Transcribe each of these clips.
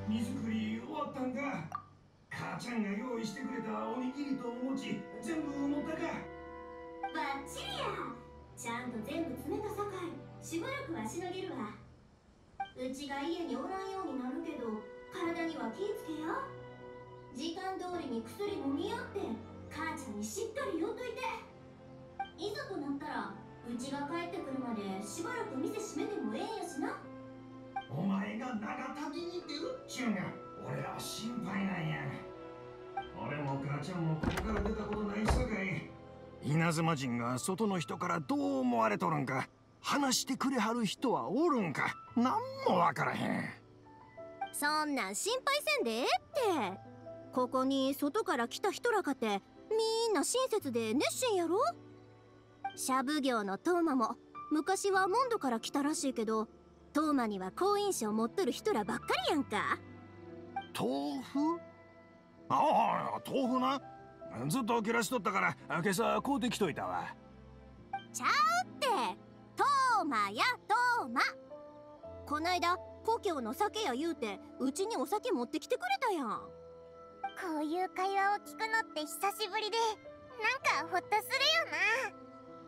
荷造り終わったんか。母ちゃんが用意してくれたおにぎりとお餅全部持ったか。 バッチリや。ちゃんと全部詰めたさかいしばらくはしのげるわ。うちが家におらんようになるけど体には気ぃつけや。時間通りに薬飲みやって母ちゃんにしっかり言うといて。いざとなったらうちが帰ってくるまでしばらく店閉めてもええんやしな。 お前が長旅に出るっちゅうんが俺は心配なんや。俺も母ちゃんもここから出たことないさかい。稲妻人が外の人からどう思われとるんか話してくれはる人はおるんかなんもわからへん。 そんなん心配せんでええって。ここに外から来た人らかてみんな親切で熱心やろ。シャブ業のトーマも昔はモンドから来たらしいけどトーマには好印象持っとる人らばっかりやんか。 豆腐？ああ、豆腐な。ずっと切らしとったから今朝買うてきといたわ。 ちゃうってトーマやトーマ。こないだ故郷の酒や言うてうちにお酒持ってきてくれたやん。 こういう会話を聞くのって久しぶりでなんかホッとするよな。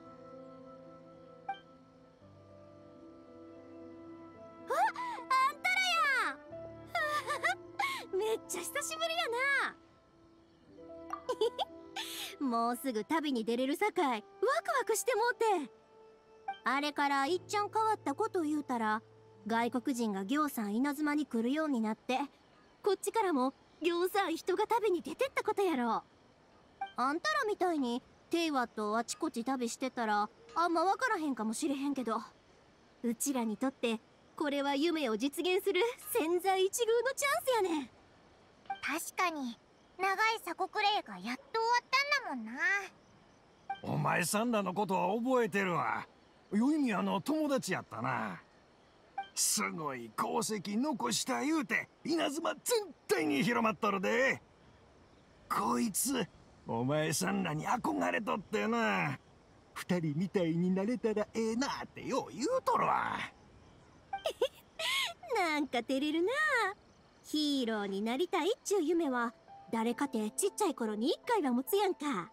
あんたらやんめっちゃ久しぶりやなもうすぐ旅に出れるさかいワクワクしてもうて。あれからいっちゃん変わったこと言うたら外国人がぎょうさん稲妻に来るようになってこっちからもぎょうさん人が旅に出てったことやろ。あんたらみたいにテイワとあちこち旅してたらあんま分からへんかもしれへんけどうちらにとってこれは夢を実現する千載一遇のチャンスやねん。 確かに長い鎖国令がやっと終わったんだもんな。 お前さんらのことは覚えてるわ。よいみやの友達やったな。すごい功績残した言うて稲妻全体に広まっとるで。こいつお前さんらに憧れとってな。二人みたいになれたらええなってよう言うとるわ。 なんか照れるな。ヒーローになりたいっちゅう夢は誰かてちっちゃい頃に一回は持つやんか。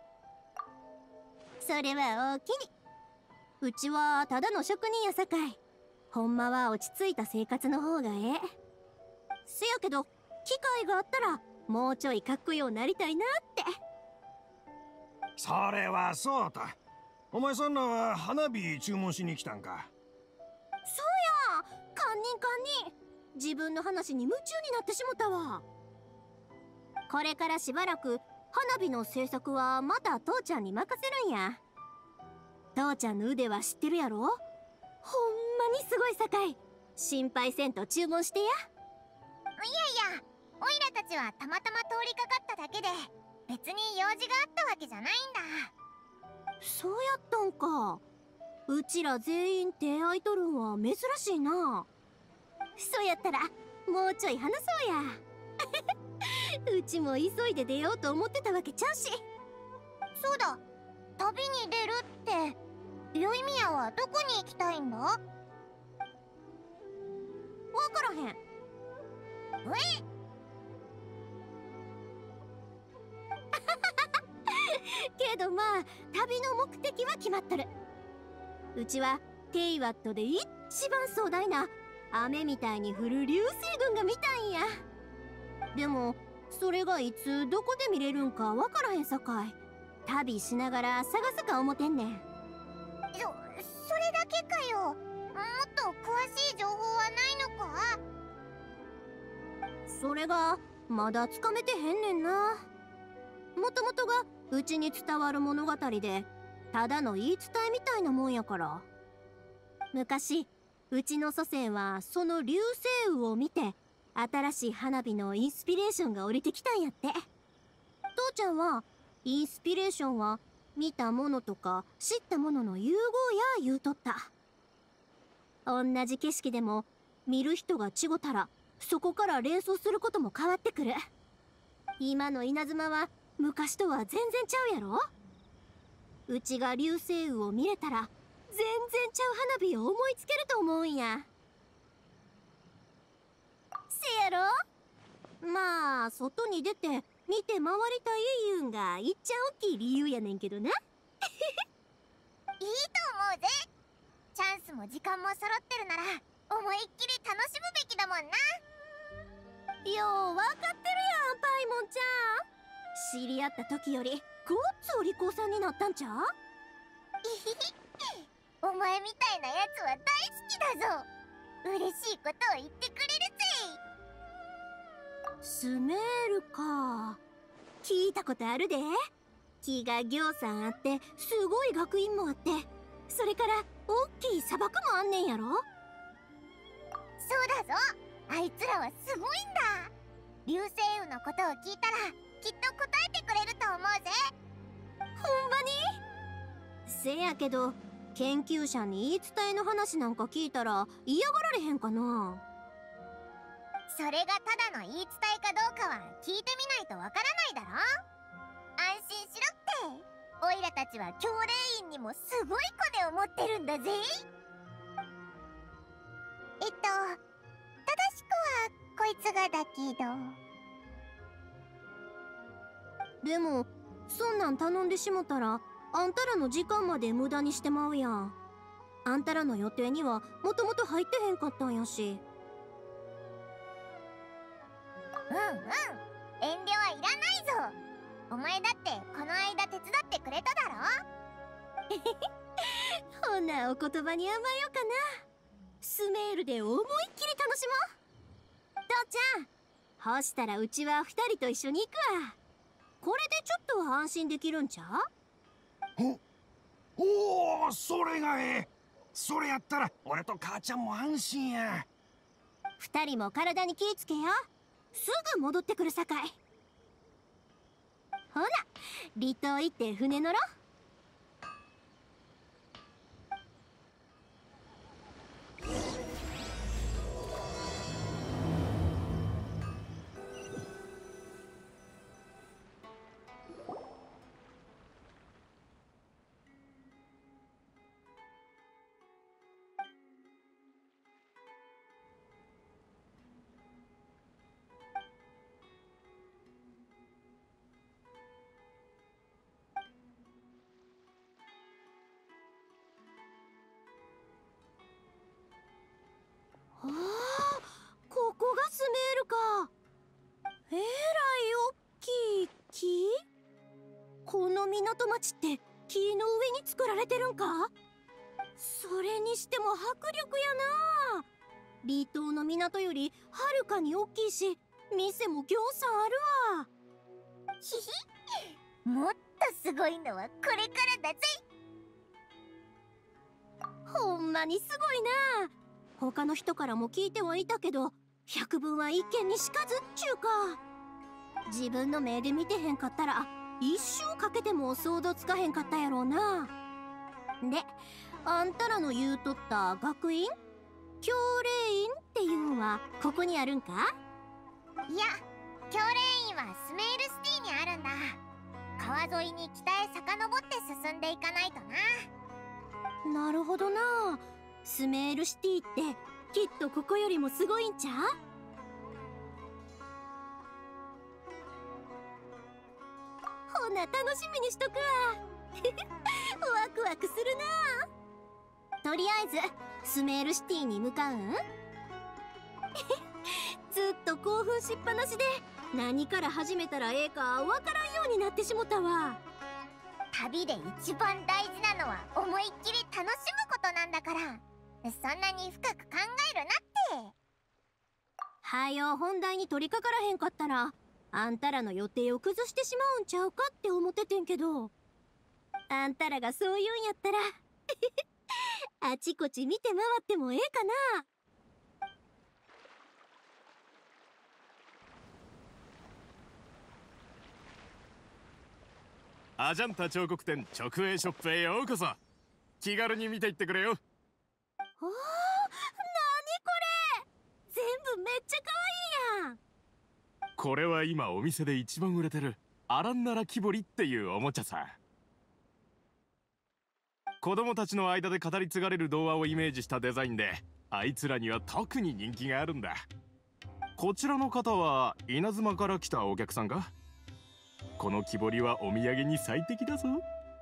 それはおおきに。うちはただの職人やさかいほんまは落ち着いた生活の方がええ。せやけど機会があったらもうちょいかっこようなりたいなって。 それはそうと。お前さんらは花火注文しに来たんか。 そうや堪忍堪忍。自分の話に夢中になってしもたわ。これからしばらく花火の制作はまた父ちゃんに任せるんや。父ちゃんの腕は知ってるやろ。ほんまにすごいさかい心配せんと注文してや。 いやいやオイラたちはたまたま通りかかっただけで別に用事があったわけじゃないんだ。 そうやったんか。うちら全員手合いとるんは珍しいな。そうやったらもうちょい話そうやうちも急いで出ようと思ってたわけちゃうし。 そうだ旅に出るってよいみやはどこに行きたいんだ。わからへん。けどまあ旅の目的は決まっとる。うちはテイワットで一番壮大な雨みたいに降る流星群が見たんや。でもそれがいつどこで見れるんかわからへんさかい旅しながら探すか思てんねん。 それだけかよ。もっと詳しい情報はないのか。 それがまだつかめてへんねんな。もともとがうちに伝わる物語でただの言い伝えみたいなもんやから。昔うちの祖先はその流星雨を見て新しい花火のインスピレーションが降りてきたんやって。父ちゃんはインスピレーションは見たものとか知ったものの融合や言うとった。同じ景色でも見る人が違ったらそこから連想することも変わってくる。今の稲妻は昔とは全然ちゃうやろ。うちが流星雨を見れたら全然ちゃう花火を思いつけると思うんや。せやろ。 外に出て見て回りたいいうんがいっちゃ大きい理由やねんけどな。 いいと思うぜ。チャンスも時間も揃ってるなら思いっきり楽しむべきだもんな。 よう分かってるやん、パイモンちゃん。知り合った時よりごっつお利口さんになったんちゃう？ お前みたいなやつは大好きだぞ。嬉しいことを言ってくれるぜ。 スメールか。聞いたことあるで。木がぎょうさんあってすごい学院もあって、それからおっきい砂漠もあんねんやろ。 そうだぞ。あいつらはすごいんだ。流星雨のことを聞いたらきっと答えてくれると思うぜ。 ほんまに？せやけど研究者に言い伝えの話なんか聞いたら嫌がられへんかな。 それがただの言い伝えかどうかは聞いてみないとわからないだろ。安心しろって。オイラたちは教霊院にもすごいコネを持ってるんだぜ。正しくはこいつがだけど。 でもそんなん頼んでしもたらあんたらの時間まで無駄にしてまうやん。あんたらの予定にはもともと入ってへんかったんやし。 遠慮はいらないぞ。お前だってこの間手伝ってくれただろ。 ほなお言葉に甘えようかな。スメールで思いっきり楽しもう。父ちゃん、ほしたらうちは2人と一緒に行くわ。これでちょっとは安心できるんちゃう？ おお、それがええ。それやったら俺と母ちゃんも安心や。 2人も体に気ぃつけや。すぐ戻ってくるさかい。ほな離島行って船乗ろ。ああ、ここがスメールか。えらいおっきい木？この港町って木の上に作られてるんか？それにしても迫力やな。離島の港よりはるかに大きいし、店もぎょうさんあるわ。 ひひ、もっとすごいのはこれからだぜ。 ほんまにすごいな。他の人からも聞いてはいたけど、百聞は一見にしかずっちゅうか。自分の目で見てへんかったら一生かけても想像つかへんかったやろうな。で、あんたらの言うとった学院、教霊院っていうんはここにあるんか？ いや、教霊院はスメールシティにあるんだ。川沿いに北へ遡って進んでいかないとな。 なるほどな。スメールシティってきっとここよりもすごいんちゃう？ほな楽しみにしとくわ。ワクワクするな。とりあえずスメールシティに向かうん？ずっと興奮しっぱなしで何から始めたらええかわからんようになってしもたわ。 旅で一番大事なのは思いっきり楽しむことなんだから、そんなに深く考えるなって。 はよ本題に取り掛からへんかったらあんたらの予定を崩してしまうんちゃうかって思っててんけど、あんたらがそう言うんやったらあちこち見て回ってもええかな。 アジャンタ彫刻店直営ショップへようこそ。気軽に見ていってくれよ。 おー、なにこれ、全部めっちゃ可愛いやん。 これは今お店で一番売れてるアランナラ木彫りっていうおもちゃさ。子供たちの間で語り継がれる童話をイメージしたデザインで、あいつらには特に人気があるんだ。 こちらの方は稲妻から来たお客さんか？この木彫りはお土産に最適だぞ。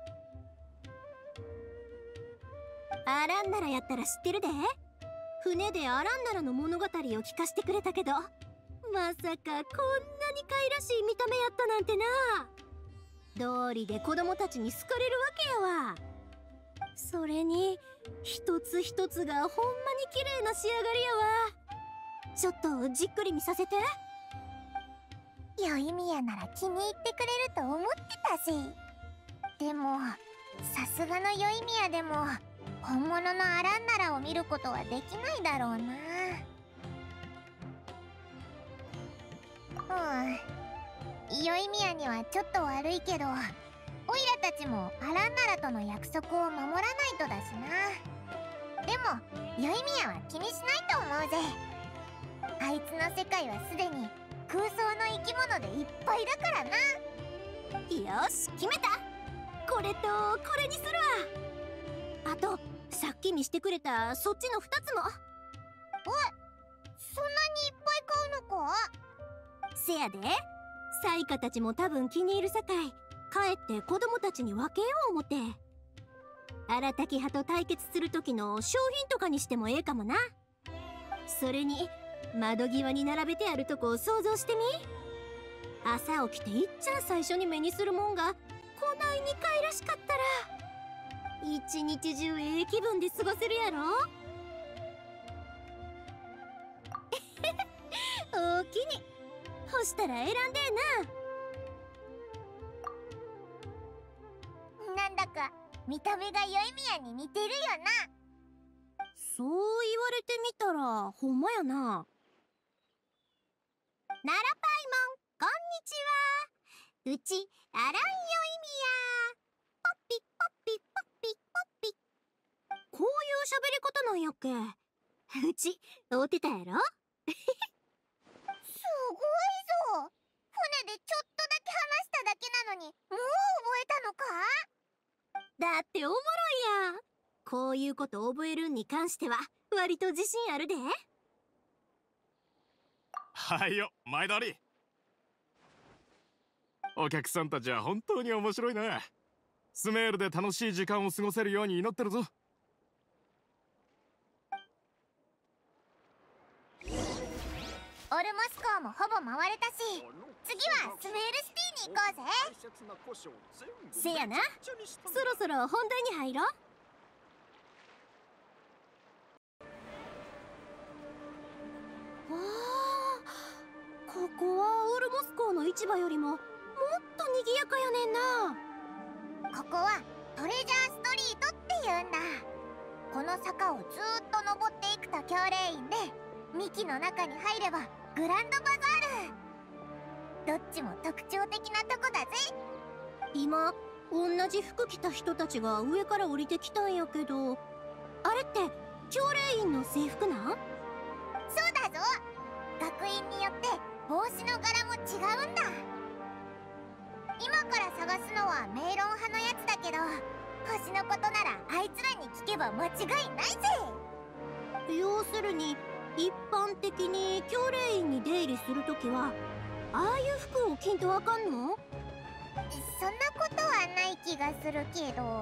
アランナラやったら知ってるで。船でアランナラの物語を聞かせてくれたけど、まさかこんなに可愛らしい見た目やったなんてな。道理で子供たちに好かれるわけやわ。それに一つ一つがほんまに綺麗な仕上がりやわ。ちょっとじっくり見させて。 宵宮なら気に入ってくれると思ってたし。でもさすがの宵宮でも本物のアランナラを見ることはできないだろうな。宵宮にはちょっと悪いけど、オイラたちもアランナラとの約束を守らないとだしな。でも宵宮は気にしないと思うぜ。あいつの世界はすでに空想の生き物でいっぱいだからな。 よし、決めた。これとこれにするわ。あとさっき見してくれたそっちの2つも。 そんなにいっぱい買うのか？ せやで、サイカたちも多分気に入るさかい、帰って子供たちに分けよう思て。荒滝派と対決する時の商品とかにしてもええかもな。それに窓際に並べてあるとこを想像してみ。朝起きていっちゃん最初に目にするもんがこないに可愛らしかったら、一日中ええ気分で過ごせるやろ。おおきに。ほしたら選んでな。なんだか見た目が宵宮に似てるよな。 そう言われてみたらほんまやな。奈良パイモン、こんにちは。うちアラン宵宮。ポッピポッピポッピポッピ。こういう喋り方なんやっけ。うち会うてたやろ。 すごいぞ。船でちょっとだけ話しただけなのにもう覚えたのか？ だっておもろいやん。こういうこと覚えるんに関しては割と自信あるで。 はいよ、前通り。お客さんたちは本当に面白いな。スメールで楽しい時間を過ごせるように祈ってるぞ。 オルモス港もほぼ回れたし、次はスメールシティに行こうぜ。 せやな。そろそろ本題に入ろう。わあ、ここはオルモス港の市場よりももっと賑やかやねんな。 ここはトレジャーストリートっていうんだ。この坂をずーっと登っていくと教霊院で、幹の中に入ればグランドバザール。どっちも特徴的なとこだぜ。 今同じ服着た人たちが上から降りてきたんやけど、あれって教霊院の制服なん？ そうだぞ。学院によって帽子の柄も違うんだ。今から探すのはメイロン派のやつだけど、星のことならあいつらに聞けば間違いないぜ。 要するに一般的に教霊院に出入りするときはああいう服を着んとあかんの？ そんなことはない気がするけど。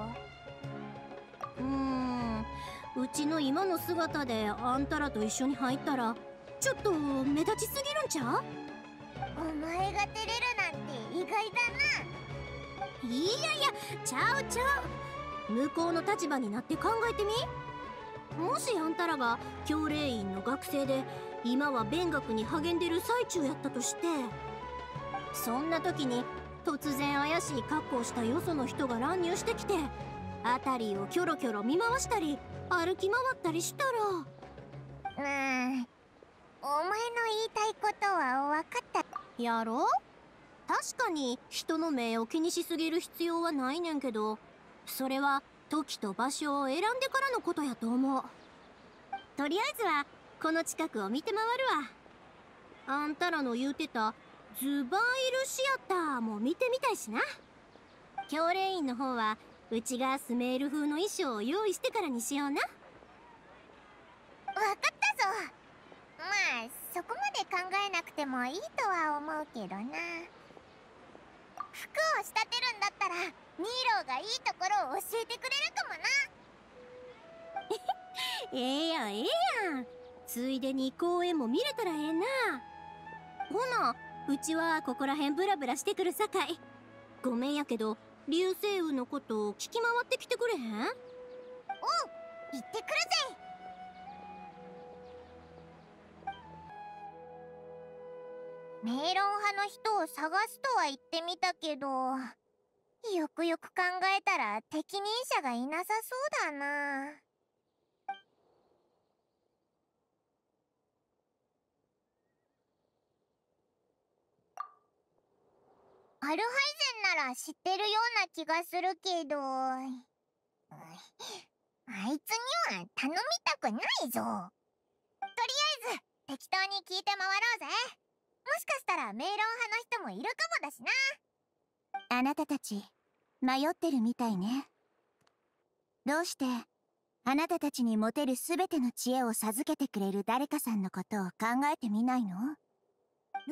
うちの今の姿であんたらと一緒に入ったらちょっと目立ちすぎるんちゃう？ お前が照れるなんて意外だな。 いやいや、ちゃうちゃう。向こうの立場になって考えてみ。もしあんたらが教霊院の学生で今は勉学に励んでる最中やったとして、そんな時に突然怪しい格好をしたよその人が乱入してきて辺りをキョロキョロ見回したり歩き回ったりしたら、 お前の言いたいことは分かった。 やろ？確かに人の目を気にしすぎる必要はないねんけど、それは時と場所を選んでからのことやと思う。とりあえずはこの近くを見て回るわ。あんたらの言うてたズバイルシアターも見てみたいしな。教霊院の方はうちがスメール風の衣装を用意してからにしような。 分かったぞ。まあそこまで考えなくてもいいとは思うけどな。服を仕立てるんだったらニーローがいいところを教えてくれるかもな。 ええやんええやん。ついでに公園も見れたらええな。ほな、うちはここらへんブラブラしてくるさかい。ごめんやけど流星雨のこと聞き回ってきてくれへん？ おう、行ってくるぜ。メイロン派の人を探すとは言ってみたけど、よくよく考えたら適任者がいなさそうだな。アルハイゼンなら知ってるような気がするけど、あいつには頼みたくないぞ。とりあえず適当に聞いて回ろうぜ。もしかしたらメイロン派の人もいるかもだしな。 あなたたち迷ってるみたいね。どうしてあなたたちに持てるすべての知恵を授けてくれる誰かさんのことを考えてみないの？ うわー、ナヒー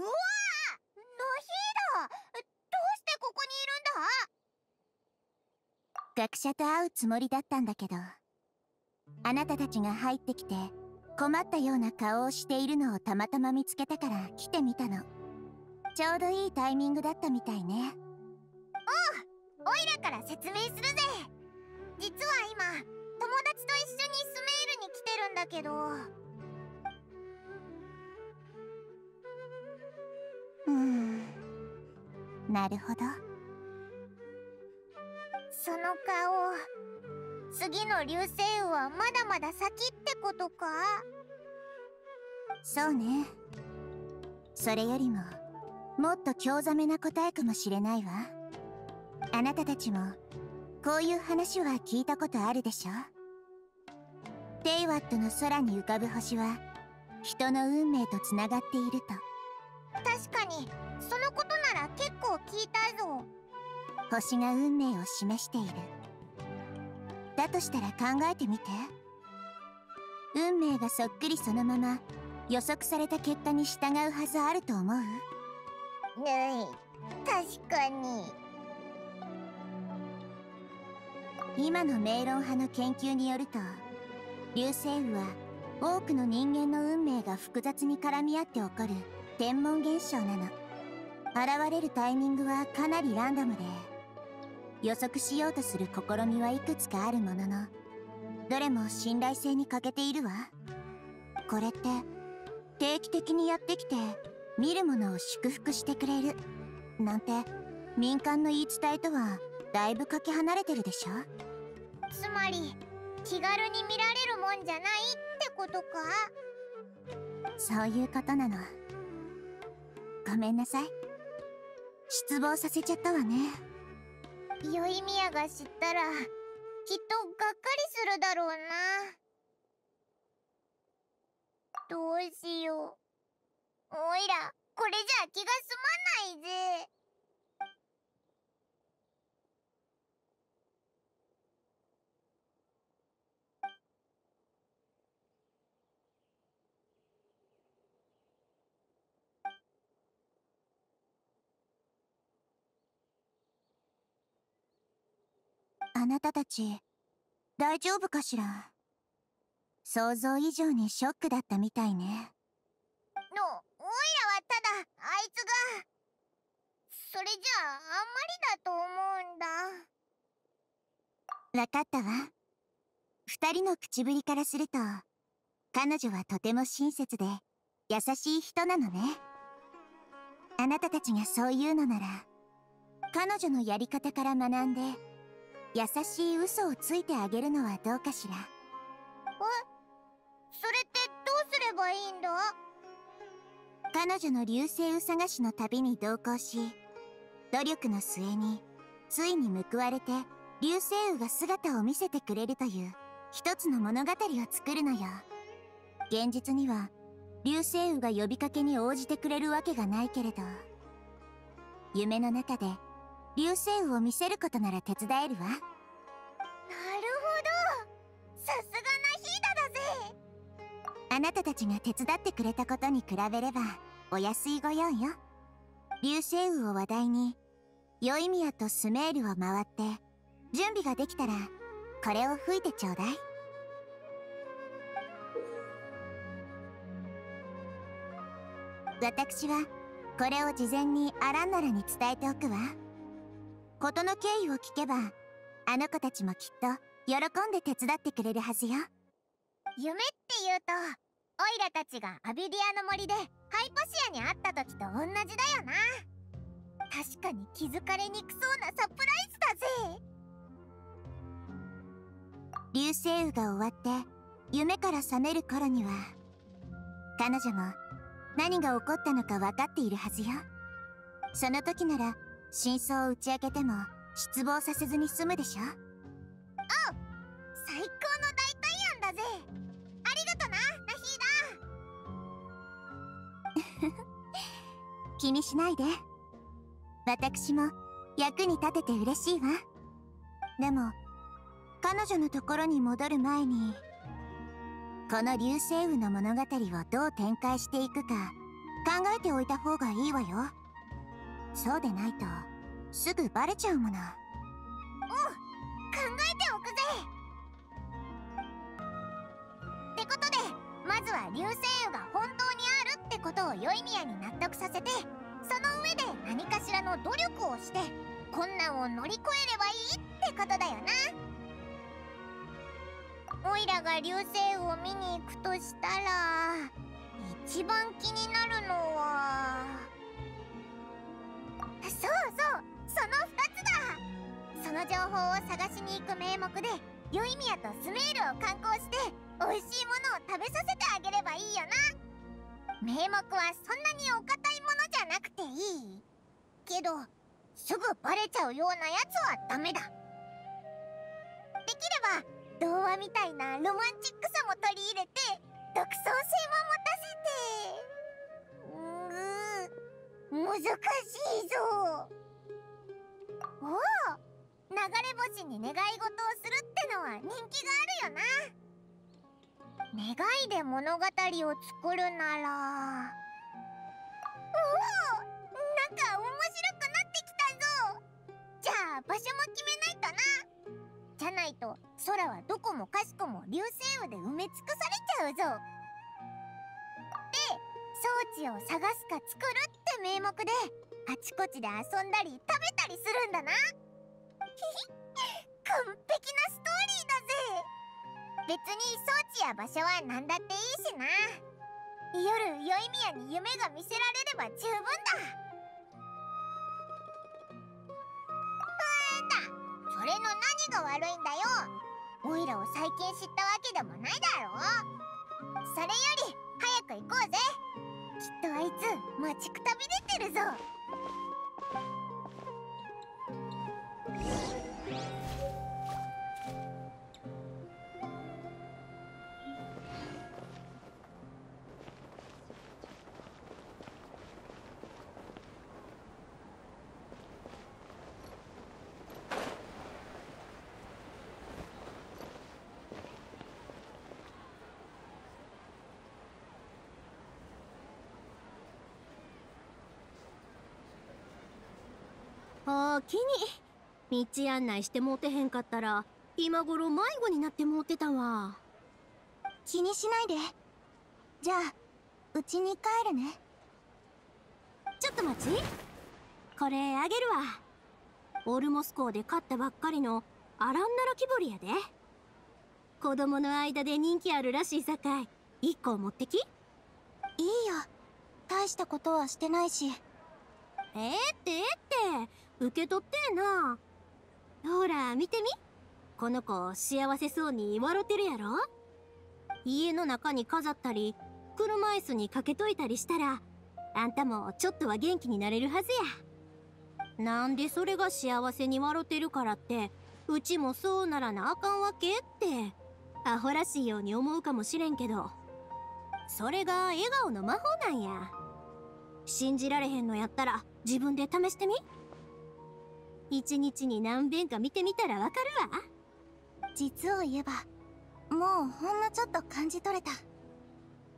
ダ、どうしてここにいるんだ？ 学者と会うつもりだったんだけど、あなたたちが入ってきて困ったような顔をしているのをたまたま見つけたから来てみたの。ちょうどいいタイミングだったみたいね。 おう、オイラから説明するぜ。実は今友達と一緒にスメールに来てるんだけど、 なるほど。 その顔、次の流星雨はまだまだ先ってことか？ そうね。それよりももっと興ざめな答えかもしれないわ。あなたたちもこういう話は聞いたことあるでしょ？テイワットの空に浮かぶ星は人の運命とつながっていると。 確かにそのことなら結構聞いたぞ。 星が運命を示している。だとしたら考えてみて。運命がそっくりそのまま予測された結果に従うはずあると思う？ 確かに。 今のメイロン派の研究によると、流星雨は多くの人間の運命が複雑に絡み合って起こる天文現象なの。現れるタイミングはかなりランダムで、予測しようとする試みはいくつかあるものの、どれも信頼性に欠けているわ。これって定期的にやってきて見るものを祝福してくれるなんて民間の言い伝えとはだいぶかけ離れてるでしょ？ つまり気軽に見られるもんじゃないってことか？ そういうことなの。ごめんなさい。失望させちゃったわね。 ヨイミヤが知ったらきっとがっかりするだろうな。どうしよう。おいらこれじゃ気が済まないぜ。 あなたたち大丈夫かしら？想像以上にショックだったみたいね。 おいらはただあいつが、それじゃああんまりだと思うんだ。 わかったわ。二人の口ぶりからすると彼女はとても親切で優しい人なのね。あなたたちがそう言うのなら、彼女のやり方から学んで優しい嘘をついてあげるのはどうかしら？ それってどうすればいいんだ？ 彼女の流星雨探しの旅に同行し、努力の末についに報われて流星雨が姿を見せてくれるという一つの物語を作るのよ。現実には流星雨が呼びかけに応じてくれるわけがないけれど、夢の中で流星雨を見せることなら手伝えるわ。 なるほど、さすがナヒーダだぜ。 あなたたちが手伝ってくれたことに比べればお安いご用よ。流星雨を話題にヨイミヤとスメールを回って準備ができたらこれを吹いてちょうだい。私はこれを事前にアランナラに伝えておくわ。事の経緯を聞けばあの子たちもきっと喜んで手伝ってくれるはずよ。 夢っていうとオイラたちがアビディアの森でハイパシアに会った時と同じだよな。確かに気づかれにくそうなサプライズだぜ。 流星雨が終わって夢から覚める頃には彼女も何が起こったのか分かっているはずよ。その時なら真相を打ち明けても失望させずに済むでしょ。 おう、最高の代替案だぜ。ありがとな、ナヒーダ。 気にしないで。私も役に立てて嬉しいわ。でも彼女のところに戻る前にこの流星雨の物語をどう展開していくか考えておいた方がいいわよ。そうでないとすぐバレちゃうもの。 おう、考えておくぜ。ってことで、まずは流星雨が本当にあるってことをヨイミヤに納得させて、その上で何かしらの努力をして困難を乗り越えればいいってことだよな。オイラが流星雨を見に行くとしたら、一番気になるのはそうそう、その2つだ。その情報を探しに行く名目でヨイミヤとスメールを観光して美味しいものを食べさせてあげればいいよな。名目はそんなにお堅いものじゃなくていいけど、すぐバレちゃうようなやつはダメだ。できれば童話みたいなロマンチックさも取り入れて独創性も持たせて。難しいぞ。おお、流れ星に願い事をするってのは人気があるよな。願いで物語を作るなら、おお、なんか面白くなってきたぞ。じゃあ場所も決めないとな。じゃないと空はどこもかしこも流星雨で埋め尽くされちゃうぞ。で、装置を探すか作るって名目であちこちで遊んだり食べたりするんだな。ひひ、完璧なストーリーだぜ。別に装置や場所は何だっていいしな。夜ヨイミヤに夢が見せられれば十分だ。それの何が悪いんだよ。オイラを最近知ったわけでもないだろ。それより早く行こうぜ。きっとあいつ待ちくたびれてるぞ。 おおきに道案内してもうてへんかったら今頃迷子になってもうてたわ。 気にしないで。じゃあうちに帰るね。 ちょっと待ち、これあげるわ。オルモス港で買ったばっかりのアランナラ木彫りやで。子供の間で人気あるらしいさかい1個持ってき。いいよ、 大したことはしてないし。 って受け取ってえな。ほら見てみ、この子幸せそうに笑ってるやろ。家の中に飾ったり車椅子にかけといたりしたらあんたもちょっとは元気になれるはずや。なんでそれが幸せに笑ってるからってうちもそうならなあかんわけってアホらしいように思うかもしれんけど、それが笑顔の魔法なんや。信じられへんのやったら自分で試してみ。一日に何遍か見てみたらわかるわ。 実を言えばもうほんのちょっと感じ取れた。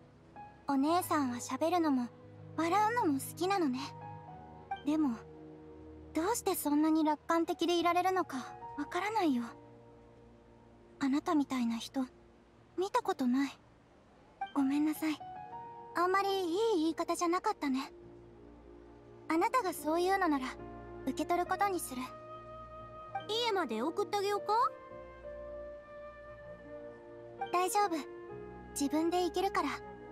お姉さんは喋るのも笑うのも好きなのね。でもどうしてそんなに楽観的でいられるのかわからないよ。あなたみたいな人見たことない。ごめんなさい。あんまりいい言い方じゃなかったね。あなたがそういうのなら受け取ることにする。 家まで送ってあげようか？ 大丈夫。自分で行けるから。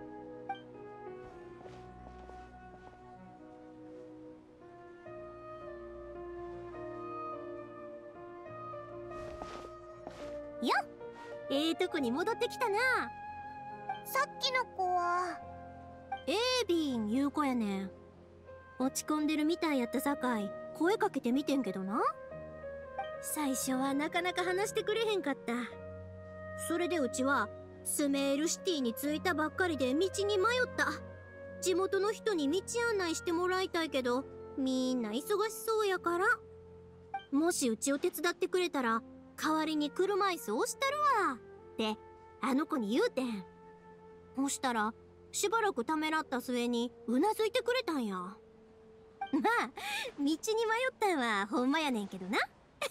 よっ、とこに戻ってきたな。 さっきの子はエービンいう子やねん。落ち込んでるみたいやったさかい声かけてみてんけどな。最初はなかなか話してくれへんかった。それでうちはスメールシティに着いたばっかりで道に迷った。地元の人に道案内してもらいたいけどみんな忙しそうやから、もしうちを手伝ってくれたら代わりに車椅子押したるわってあの子に言うてん。そしたらしばらくためらった末にうなずいてくれたんや。まあ道に迷ったんはほんまやねんけどな。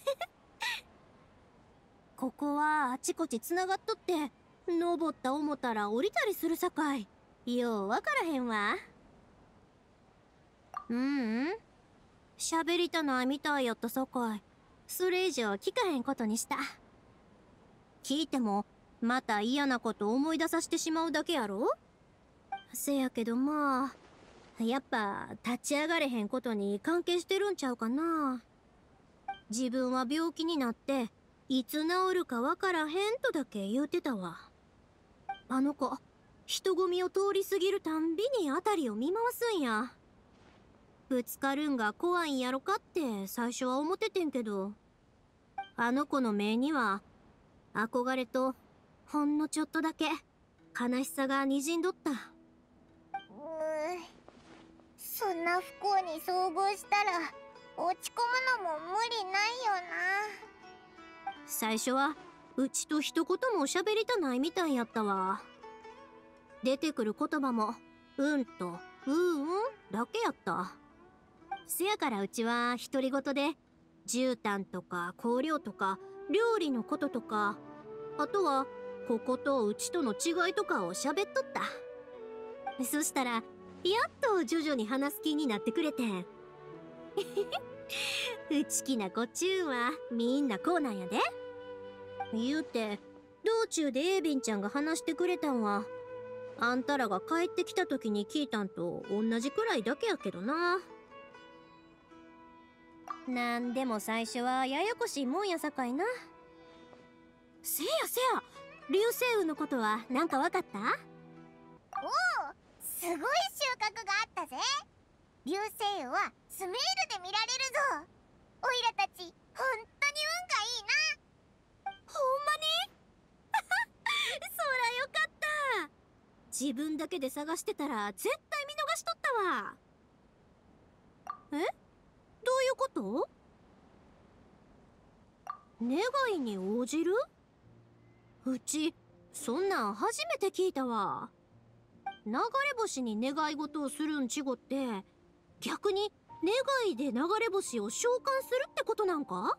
ここはあちこちつながっとって登った思ったら降りたりするさかいようわからへんわ。喋りたないみたいやったさかいそれ以上聞かへんことにした。聞いてもまた嫌なこと思い出させてしまうだけやろ。せやけどまあやっぱ立ち上がれへんことに関係してるんちゃうかな。自分は病気になっていつ治るかわからへんとだけ言うてたわ。あの子人混みを通り過ぎるたんびに辺りを見回すんや。ぶつかるんが怖いんやろかって最初は思っててんけど、あの子の目には憧れとほんのちょっとだけ悲しさがにじんどった。 そんな不幸に遭遇したら落ち込むのも無理ないよな。 最初はうちと一言も喋りたないみたいやったわ。出てくる言葉もうんとうんだけやった。せやからうちは独り言で絨毯とか香料とか料理のこととか、あとはこことうちとの違いとかを喋っとった。そしたらやっと徐々に話す気になってくれてん。内気なこちゅうはみんなこうなんやで。言うて道中でエイビンちゃんが話してくれたんはあんたらが帰ってきた時に聞いたんと同じくらいだけやけどな。なんでも最初はややこしいもんやさかいな。せや流星雨のことはなんかわかった？ おお、すごい収穫があったぜ。流星雨はスメールで見られるぞ。おいらたちほんとに運がいいな。 ほんまに？そらよかった。自分だけで探してたら絶対見逃しとったわ。え？どういうこと？願いに応じる？うちそんなん初めて聞いたわ。流れ星に願い事をするんちごって逆に願いで流れ星を召喚するってことなんか？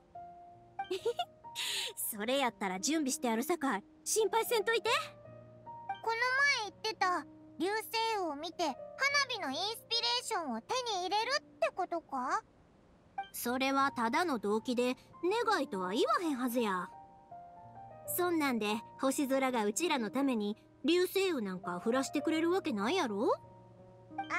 それやったら準備してあるさかい心配せんといて。 この前言ってた流星雨を見て花火のインスピレーションを手に入れるってことか？ それはただの動機で願いとは言わへんはずや。そんなんで星空がうちらのために流星雨なんか降らしてくれるわけないやろ？ そうだな。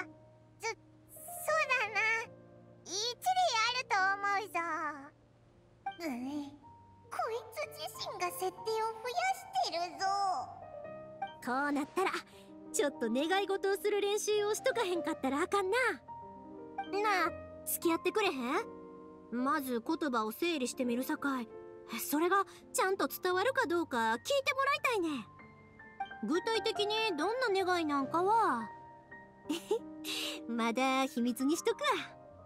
一理あると思うぞ。こいつ自身が設定を増やしてるぞ。 こうなったらちょっと願い事をする練習をしとかへんかったらあかんな。なあ付き合ってくれへん？まず言葉を整理してみるさかいそれがちゃんと伝わるかどうか聞いてもらいたいね。具体的にどんな願いなんかはまだ秘密にしとくわ。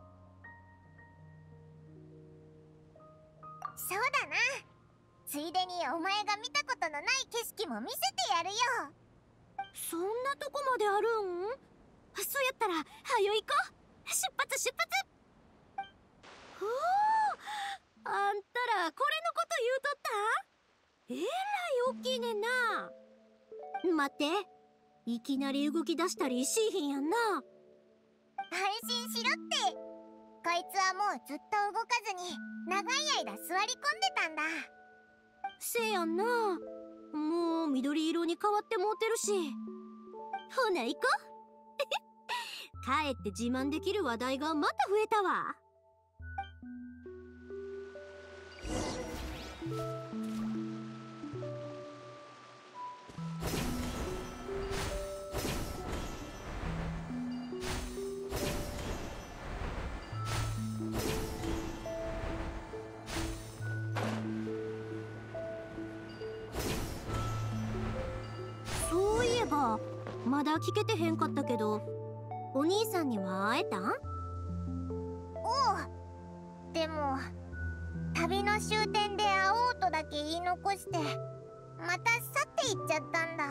そうだな。ついでにお前が見たことのない景色も見せてやるよ。 そんなとこまであるん？そうやったら早よ行こう。出発出発。おお、あんたらこれのこと言うとった？えらい大きいねんな。待って、いきなり動き出したりしいひんやんな。 安心しろって。こいつはもうずっと動かずに長い間座り込んでたんだ。 せやんな。もう緑色に変わってもうてるし。ほな行こう。かえって自慢できる話題がまた増えたわ。そういえばまだ聞けてへんかったけど、お兄さんには会えたん？ おう。でも旅の終点で会おうとだけ言い残してまた去っていっちゃったんだ。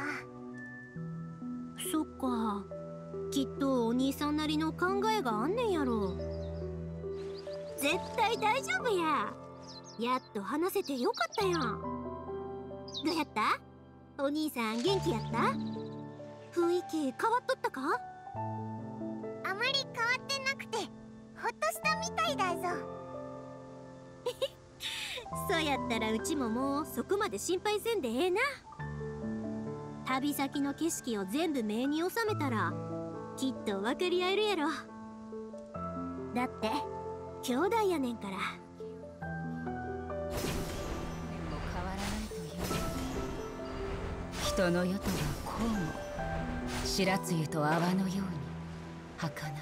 そっか、きっとお兄さんなりの考えがあんねんやろ。絶対大丈夫や。やっと話せてよかったやん。どうやった？お兄さん元気やった？雰囲気変わっとったか？ あまり変わってなくてほっとしたみたいだぞ。 そうやったらうちももうそこまで心配せんでええな。旅先の景色を全部目に収めたらきっと分かり合えるやろ。だって兄弟やねんから。 も変わらないという人の世とはこうも白露と泡のように儚。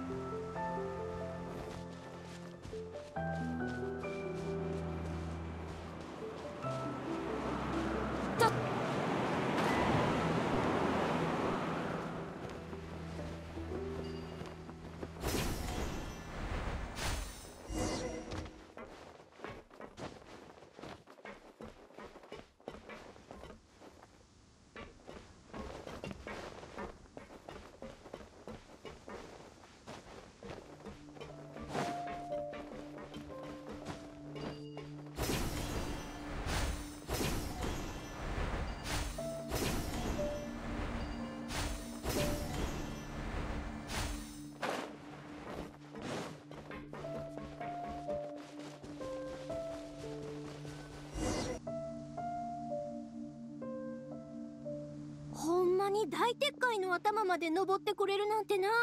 ほんまに大鉄塊の頭まで登ってくれるなんてな。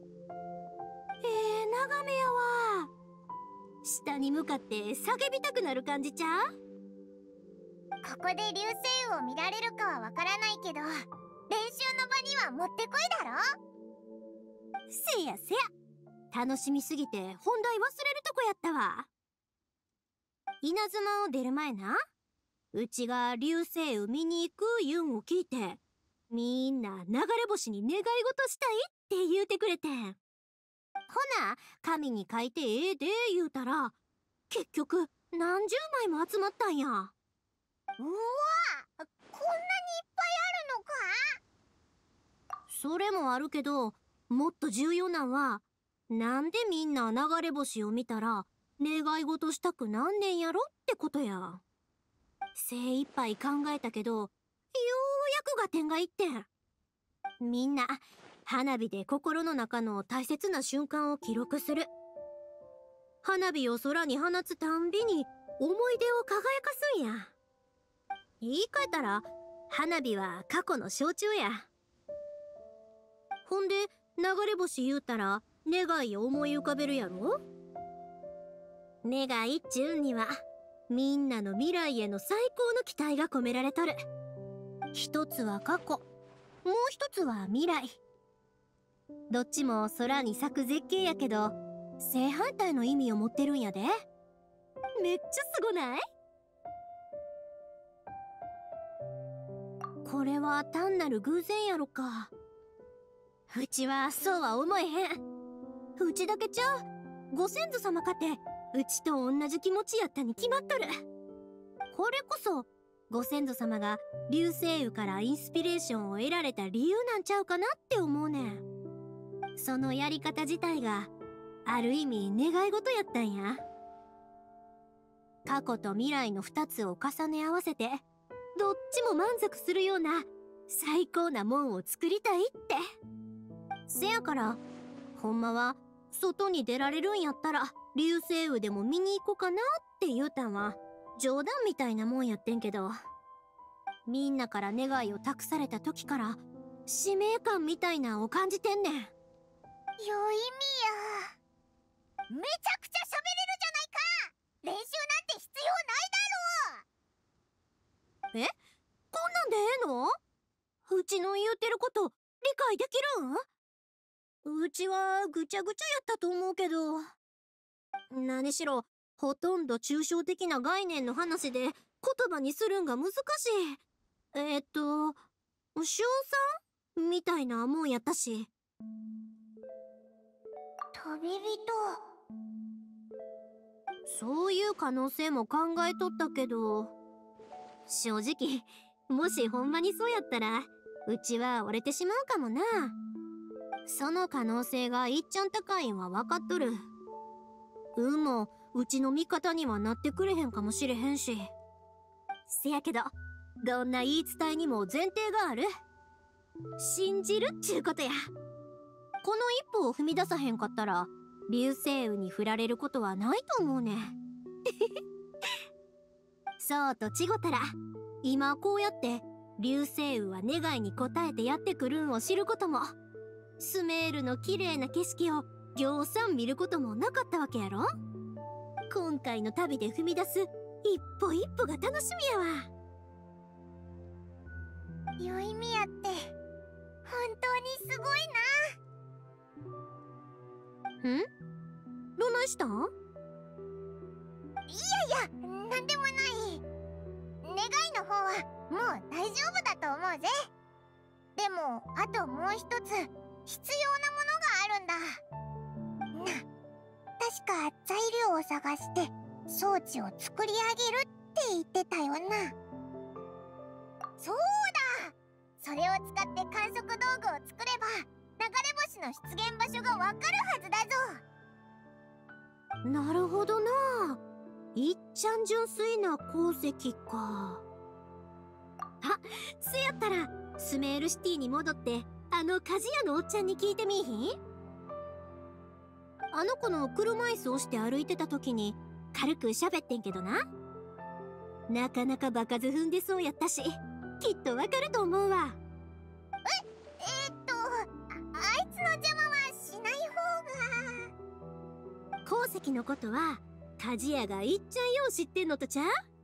眺めやわ。下に向かって叫びたくなる感じちゃう？ ここで流星雨を見られるかはわからないけど練習の場にはもってこいだろ。 せやせや、楽しみすぎて本題忘れるとこやったわ。稲妻を出る前な、うちが流星雨見に行く言うんを聞いて、みんな流れ星に願い事したいって言うてくれてん。ほな紙に書いてええで言うたら、結局何十枚も集まったんや。 うわ、こんなにいっぱいあるのか。 それもあるけど、もっと重要なんは、なんでみんな流れ星を見たら願い事したくなんねんやろってことや。精一杯考えたけど、ようやく合点がいってん。みんな花火で心の中の大切な瞬間を記録する。花火を空に放つたんびに思い出を輝かすんや。言い換えたら花火は過去の象徴や。ほんで流れ星言うたら願いを思い浮かべるやろ。願いっちゅうんにはみんなの未来への最高の期待が込められとる。一つは過去、もう一つは未来。どっちも空に咲く絶景やけど正反対の意味を持ってるんやで。めっちゃすごない？これは単なる偶然やろか。うちはそうは思えへん。うちだけちゃう。ご先祖様かてうちと同じ気持ちやったに決まっとる。これこそご先祖様が流星雨からインスピレーションを得られた理由なんちゃうかなって思うねん。そのやり方自体がある意味願い事やったんや。過去と未来の2つを重ね合わせてどっちも満足するような最高なもんを作りたいって。せやからほんまは外に出られるんやったら流星雨でも見に行こうかなって言うたんは冗談みたいなもんやってんけど、みんなから願いを託された時から使命感みたいなんを感じてんねん。 よいみや、めちゃくちゃ喋れるじゃないか。練習なんて必要ないだろう。 え、こんなんでええの？うちの言うてること理解できるん？うちはぐちゃぐちゃやったと思うけど。何しろほとんど抽象的な概念の話で言葉にするんが難しい。塩酸みたいなもんやったし。 旅人。 そういう可能性も考えとったけど、正直もしほんまにそうやったらうちは折れてしまうかもな。その可能性がいっちゃん高いんは分かっとる。運もうちの味方にはなってくれへんかもしれへんし。せやけどどんな言い伝えにも前提がある。信じるっちゅうことや。この一歩を踏み出さへんかったら流星雨に振られることはないと思うねん。そうと違ったら今こうやって流星雨は願いに応えてやってくるんを知ることも、スメールの綺麗な景色をぎょうさん見ることもなかったわけやろ。今回の旅で踏み出す一歩一歩が楽しみやわ。 よいみやって本当にすごいな。 ん？どないしたん？ いやいや、なんでもない。願いの方はもう大丈夫だと思うぜ。でもあともう一つ必要なものがあるんだ。確か材料を探して装置を作り上げるって言ってたよな。そうだ、それを使って観測道具を作れば流れ星の出現場所がわかるはずだぞ。 なるほどな。いっちゃん純粋な鉱石か。あ、せやったらスメールシティに戻ってあの鍛冶屋のおっちゃんに聞いてみいひん？あの子の車椅子をして歩いてた時に軽く喋ってんけどな。なかなか場数踏んでそうやったし、きっとわかると思うわ。 あいつの邪魔はしない方が。 鉱石のことは鍛冶屋がいっちゃんよう知ってんのとちゃう？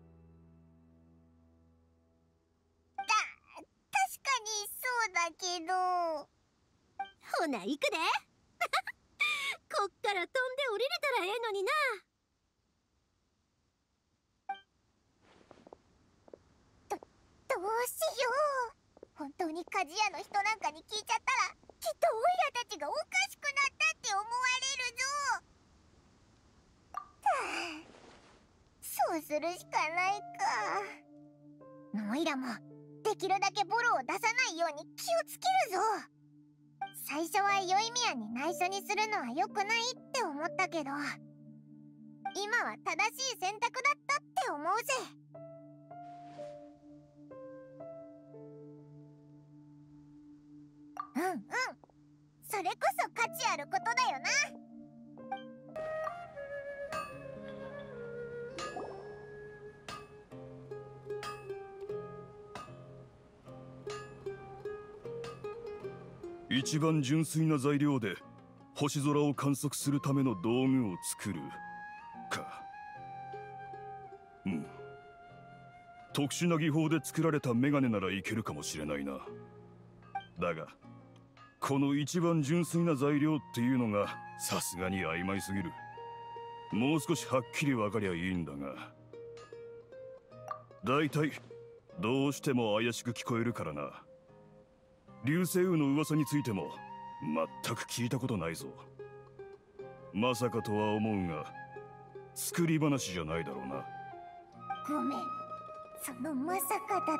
確かにそうだけど。 ほな行くで。こっから飛んで降りれたらええのにな。 どうしよう。本当に鍛冶屋の人なんかに聞いちゃったらきっとオイラたちがおかしくなったって思われるぞ。そうするしかないか。オイラもできるだけボロを出さないように気をつけるぞ。最初はよいみやに内緒にするのは良くないって思ったけど、今は正しい選択だったって思うぜ。うんうん、それこそ価値あることだよな。 一番純粋な材料で星空を観測するための道具を作るか。特殊な技法で作られたメガネならいけるかもしれないな。だがこの一番純粋な材料っていうのがさすがに曖昧すぎる。もう少しはっきり分かりゃいいんだが、だいたいどうしても怪しく聞こえるからな。流星雨の噂についても全く聞いたことないぞ。まさかとは思うが作り話じゃないだろうな。 ごめん、 そのまさかだったぜ。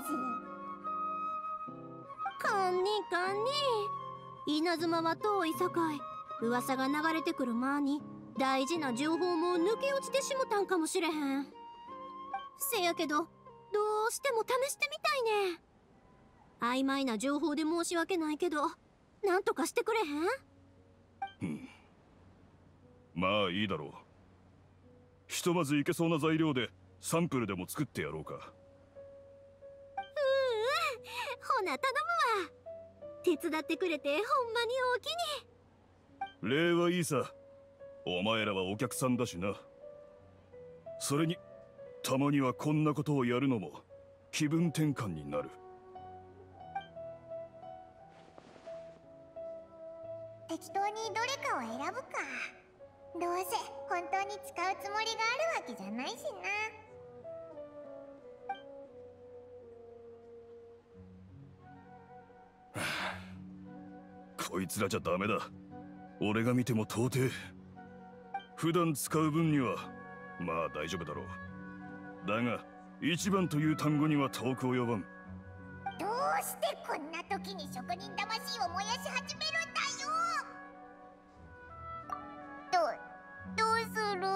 かんにかんに、稲妻は遠いさかい、噂が流れてくる間に大事な情報も抜け落ちてしもたんかもしれへん。せやけど、どうしても試してみたいね。曖昧な情報で申し訳ないけど、なんとかしてくれへん？ まあいいだろう。ひとまずいけそうな材料でサンプルでも作ってやろうか。 ほな頼むわ。手伝ってくれてほんまにおおきに。 礼はいいさ。お前らはお客さんだしな。それにたまにはこんなことをやるのも気分転換になる。 適当にどれかを選ぶか。どうせ本当に使うつもりがあるわけじゃないしな。 こいつらじゃダメだ。俺が見ても到底。普段使う分にはまあ大丈夫だろう。だが一番という単語には遠く及ばん。 どうしてこんな時に職人魂を燃やし始めるんだよ。どうする？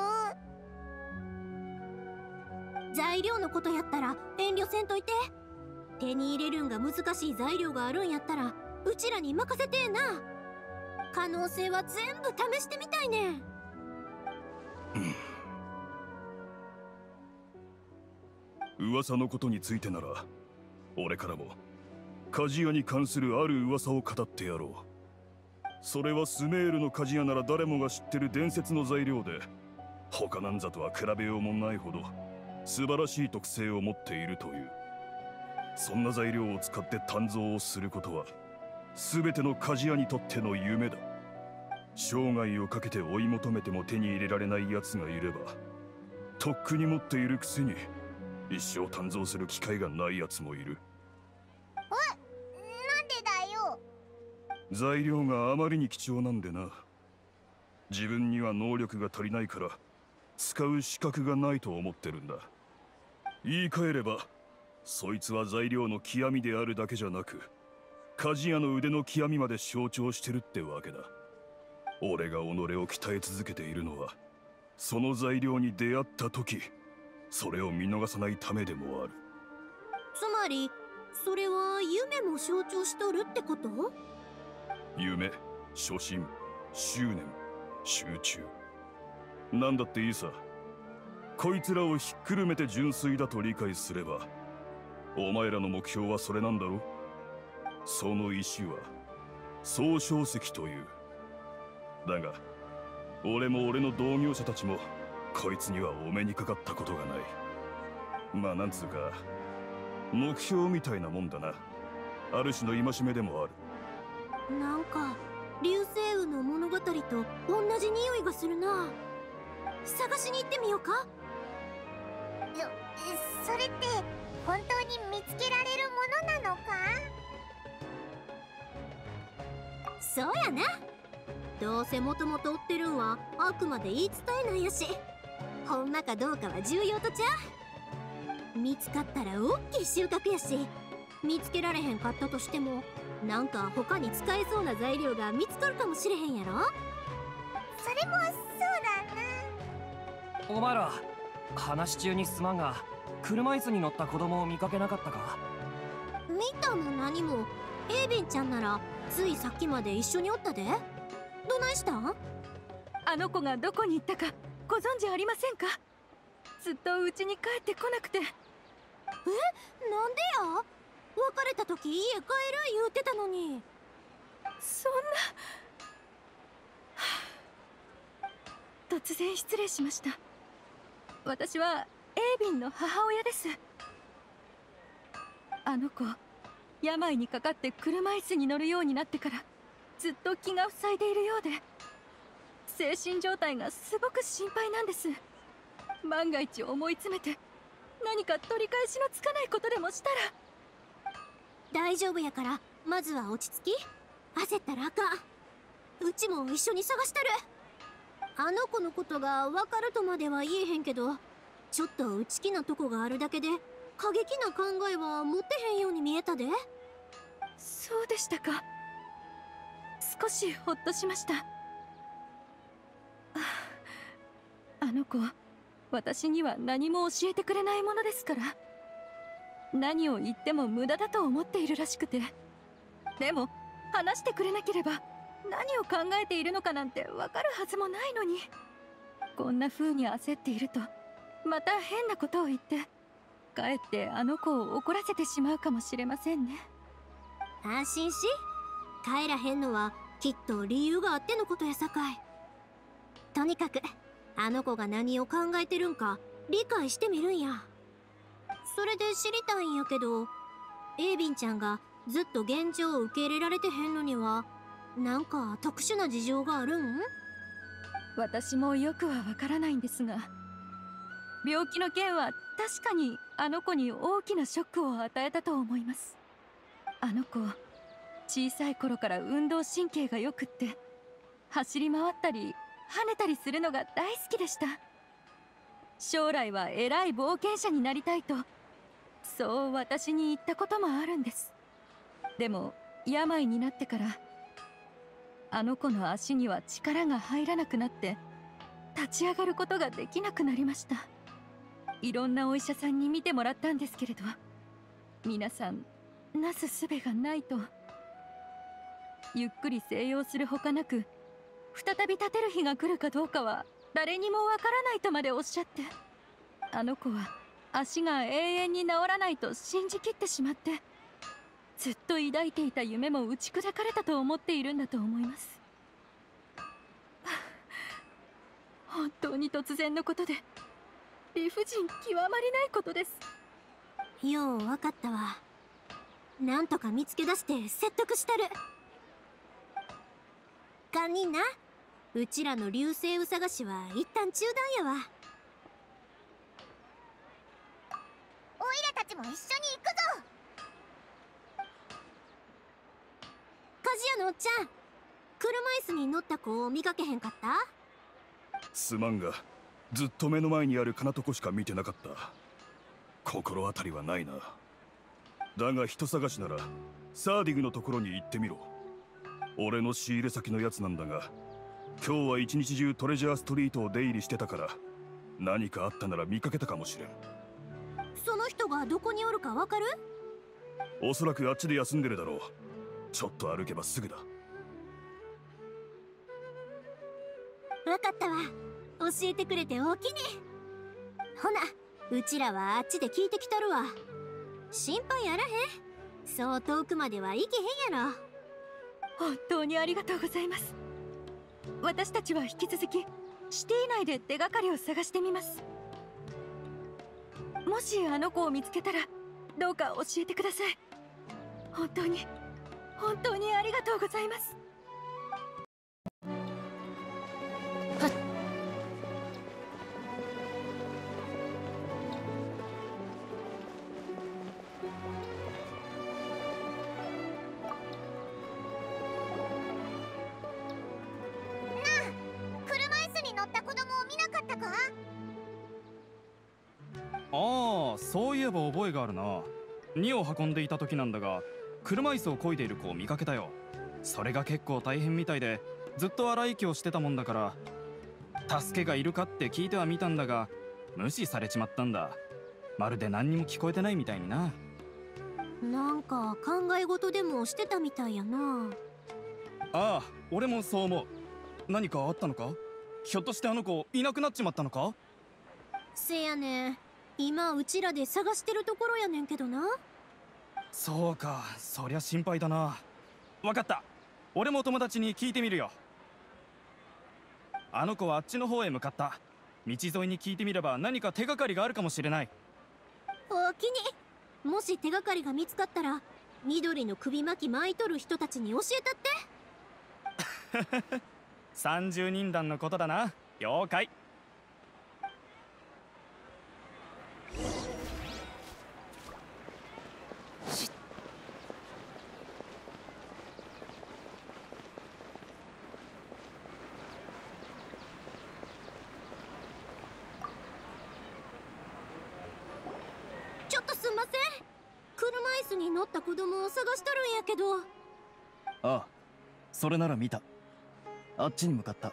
材料のことやったら遠慮せんといて。手に入れるんが難しい材料があるんやったらうちらに任せてえな。可能性は全部試してみたいねん。 噂のことについてなら俺からも鍛冶屋に関するある噂を語ってやろう。それはスメールの鍛冶屋なら誰もが知ってる伝説の材料で、他なんざとは比べようもないほど素晴らしい特性を持っているという。そんな材料を使って鍛造をすることは全ての鍛冶屋にとっての夢だ。生涯をかけて追い求めても手に入れられない奴がいれば、とっくに持っているくせに一生鍛造する機会がない奴もいる。 なんでだよ。 材料があまりに貴重なんでな。自分には能力が足りないから使う資格がないと思ってるんだ。言い換えればそいつは材料の極みであるだけじゃなく、鍛冶屋の腕の極みまで象徴してるってわけだ。俺が己を鍛え続けているのはその材料に出会った時、それを見逃さないためでもある。 つまりそれは夢も象徴しとるってこと？ 夢、初心、執念、集中、なんだっていいさ。こいつらをひっくるめて純粋だと理解すれば、お前らの目標はそれなんだろ。その石は総称石という。だが俺も俺の同業者たちもこいつにはお目にかかったことがない。まあなんつうか目標みたいなもんだな。ある種の戒めでもある。 なんか流星雨の物語と同じ匂いがするな。探しに行ってみようか。 それって本当に見つけられるものなのか？ そうやな。どうせもともと追ってるんはあくまで言い伝えなんやし、ほんまかどうかは重要とちゃう。見つかったらおっきい収穫やし、見つけられへんかったとしてもなんか他に使えそうな材料が見つかるかもしれへんやろ。 それもそうだな。 お前ら話中にすまんが、車椅子に乗った子供を見かけなかったか？ 見たも何も。エイビンちゃんならついさっきまで一緒におったで。どないしたん？ あの子がどこに行ったかご存知ありませんか？ずっと家に帰ってこなくて。 なんでや？別れた時家帰る言うてたのに。 そんな、突然失礼しました。私はエイビンの母親です。あの子、病にかかって車椅子に乗るようになってからずっと気が塞いでいるようで、精神状態がすごく心配なんです。万が一思い詰めて何か取り返しのつかないことでもしたら。 大丈夫やから、まずは落ち着き。焦ったらあかん。うちも一緒に探したる。あの子のことが分かるとまでは言えへんけど、ちょっと内気なとこがあるだけで過激な考えは持ってへんように見えたで。 そうでしたか。少しほっとしました。あの子、私には何も教えてくれないものですから。何を言っても無駄だと思っているらしくて。でも話してくれなければ何を考えているのかなんてわかるはずもないのに、こんな風に焦っているとまた変なことを言ってかえってあの子を怒らせてしまうかもしれませんね。 安心し、帰らへんのはきっと理由があってのことやさかい。とにかくあの子が何を考えてるんか理解してみるんや。それで知りたいんやけど、エイビンちゃんがずっと現状を受け入れられてへんのにはなんか特殊な事情があるん？ 私もよくはわからないんですが、病気の件は確かにあの子に大きなショックを与えたと思います。あの子、小さい頃から運動神経がよくって、走り回ったり跳ねたりするのが大好きでした。将来は偉い冒険者になりたいと、そう私に言ったこともあるんです。でも病になってからあの子の足には力が入らなくなって立ち上がることができなくなりました。いろんなお医者さんに診てもらったんですけれど、皆さんなすすべがないと。ゆっくり静養するほかなく、再び立てる日が来るかどうかは誰にもわからないとまでおっしゃって、あの子は足が永遠に治らないと信じきってしまって、ずっと抱いていた夢も打ち砕かれたと思っているんだと思います。本当に突然のことで理不尽極まりないことです。 よう分かったわ。なんとか見つけ出して説得したる。堪忍な、うちらの流星雨探しは一旦中断やわ。 オイラたちも一緒に行くぞ。 鍛冶屋のおっちゃん、車椅子に乗った子を見かけへんかった？ すまんが、ずっと目の前にある金床しか見てなかった。心当たりはないな。だが人探しならサーディグのところに行ってみろ。俺の仕入れ先のやつなんだが、今日は一日中トレジャーストリートを出入りしてたから、何かあったなら見かけたかもしれん。 その人がどこにおるかわかる？ おそらくあっちで休んでるだろう。ちょっと歩けばすぐだ。 わかったわ。教えてくれておおきに。ほな、うちらはあっちで聞いてきとるわ。心配やらへん。そう遠くまでは行けへんやろ。 本当にありがとうございます。私たちは引き続きシティ内で手がかりを探してみます。もしあの子を見つけたらどうか教えてください。本当に本当にありがとうございます。 ああ、そういえば覚えがあるな。2を運んでいた時なんだが、車椅子を漕いでいる子を見かけたよ。それが結構大変みたいで、ずっと荒い息をしてたもんだから助けがいるかって聞いてはみたんだが、無視されちまったんだ。まるで何にも聞こえてないみたいにな。 なんか考え事でもしてたみたいやな。 ああ、俺もそう思う。何かあったのか？ひょっとしてあの子いなくなっちまったのか？ せやねん、今うちらで探してるところやねんけどな。 そうか、そりゃ心配だな。わかった、俺も友達に聞いてみるよ。あの子はあっちの方へ向かった。道沿いに聞いてみれば何か手がかりがあるかもしれない。 おおきに。もし手がかりが見つかったら緑の首巻き巻いとる人たちに教えたって。 30人団のことだな。了解。 ちょっとすんせん。車椅子に乗った子供を探しとるんやけど。 ああ、それなら見た。あっちに向かった。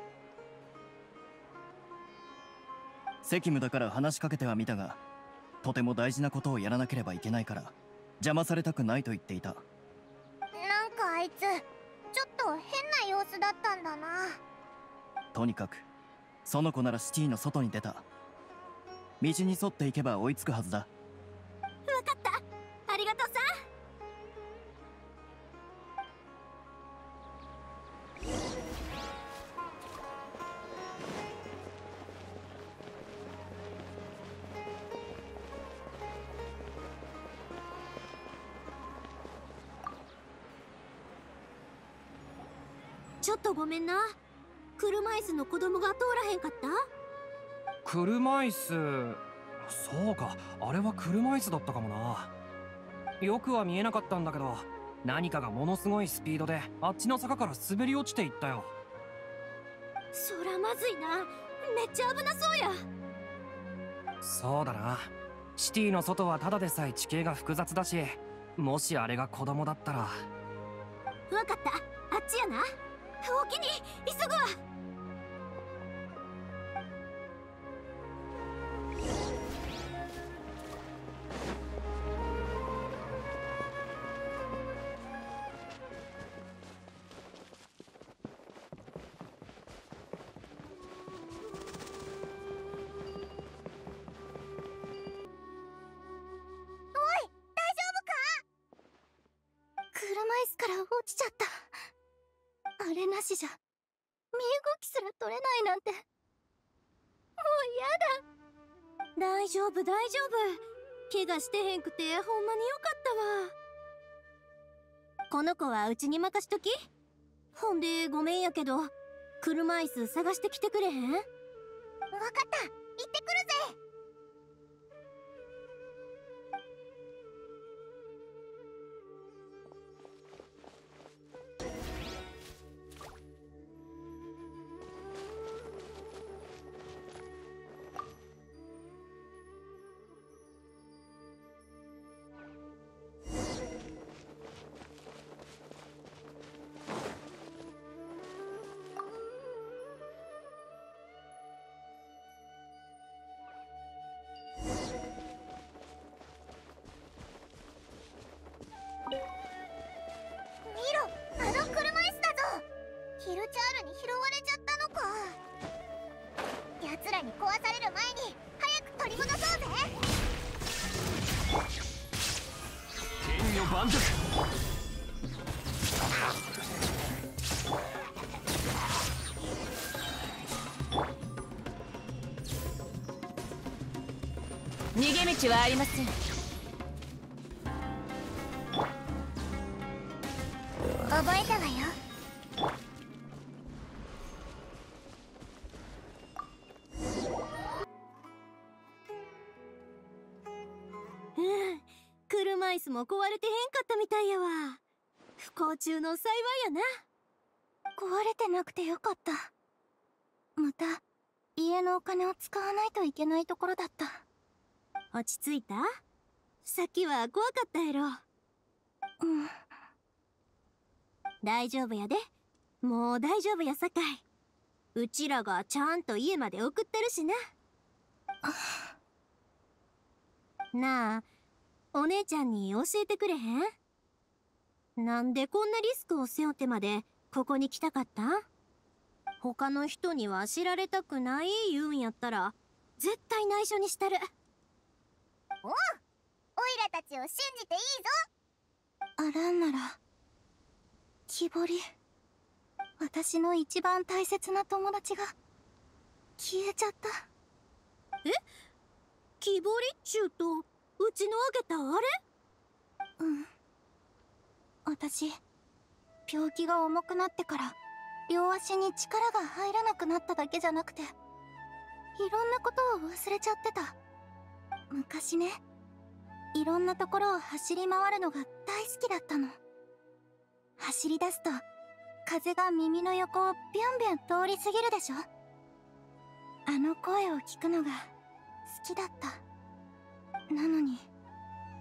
責務だから話しかけてはみたが、とても大事なことをやらなければいけないから邪魔されたくないと言っていた。 なんかあいつちょっと変な様子だったんだな。 とにかくその子ならシティの外に出た。道に沿っていけば追いつくはずだ。 わかった、ありがとうさん。ちょっとごめんな。車椅子の子供が通らへんかった？ 車椅子。そうか、あれは車椅子だったかもな。よくは見えなかったんだけど、何かがものすごいスピードであっちの坂から滑り落ちていったよ。 そらまずいな。めっちゃ危なそうや。 そうだな。シティの外はただでさえ地形が複雑だし、もしあれが子供だったら。 わかった、あっちやな。おおきに急ぐわ。 車椅子から落ちちゃった。あれなしじゃ身動きすら取れないなんて、もうやだ。 大丈夫大丈夫。怪我してへんくてほんまによかったわ。この子はうちに任しとき。ほんでごめんやけど、車椅子探してきてくれへん？ わかった、行ってくるぜ。あの車椅子だぞ。ヒルチャールに拾われちゃったのか。奴らに壊される前に早く取り戻そうぜ。 天女万族。 逃げ道はありません。 覚えたわよ。 車椅子も壊れてへんかったみたいやわ。不幸中の幸いやな。 壊れてなくてよかった。また家のお金を使わないといけないところだった。 落ち着いた？さっきは怖かったやろ。 うん。 大丈夫やで。もう大丈夫やさかい。うちらがちゃんと家まで送ってるしな。なあ、お姉ちゃんに教えてくれへん？なんでこんなリスクを背負ってまでここに来たかった？他の人には知られたくない言うんやったら絶対内緒にしたる。 おう、オイラたちを信じていいぞ。 アランなら木彫り、私の一番大切な友達が消えちゃった。 え？木彫りっちゅうとうちのあげたあれ？ うん。私、病気が重くなってから両足に力が入らなくなっただけじゃなくて、いろんなことを忘れちゃってた。昔ね、いろんなところを走り回るのが大好きだったの。走り出すと風が耳の横をビュンビュン通り過ぎるでしょ。あの声を聞くのが好きだった。なのに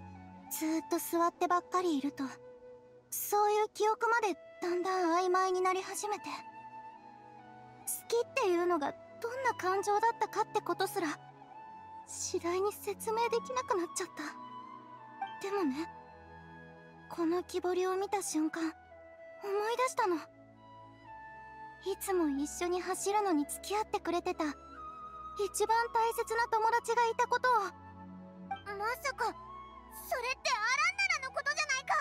ずーっと座ってばっかりいると、そういう記憶までだんだん曖昧になり始めて、好きっていうのがどんな感情だったかってことすら次第に説明できなくなっちゃった。でもね、この木彫りを見た瞬間思い出したの。いつも一緒に走るのに付き合ってくれてた一番大切な友達がいたことを。 まさかそれってアランナラのことじゃないか。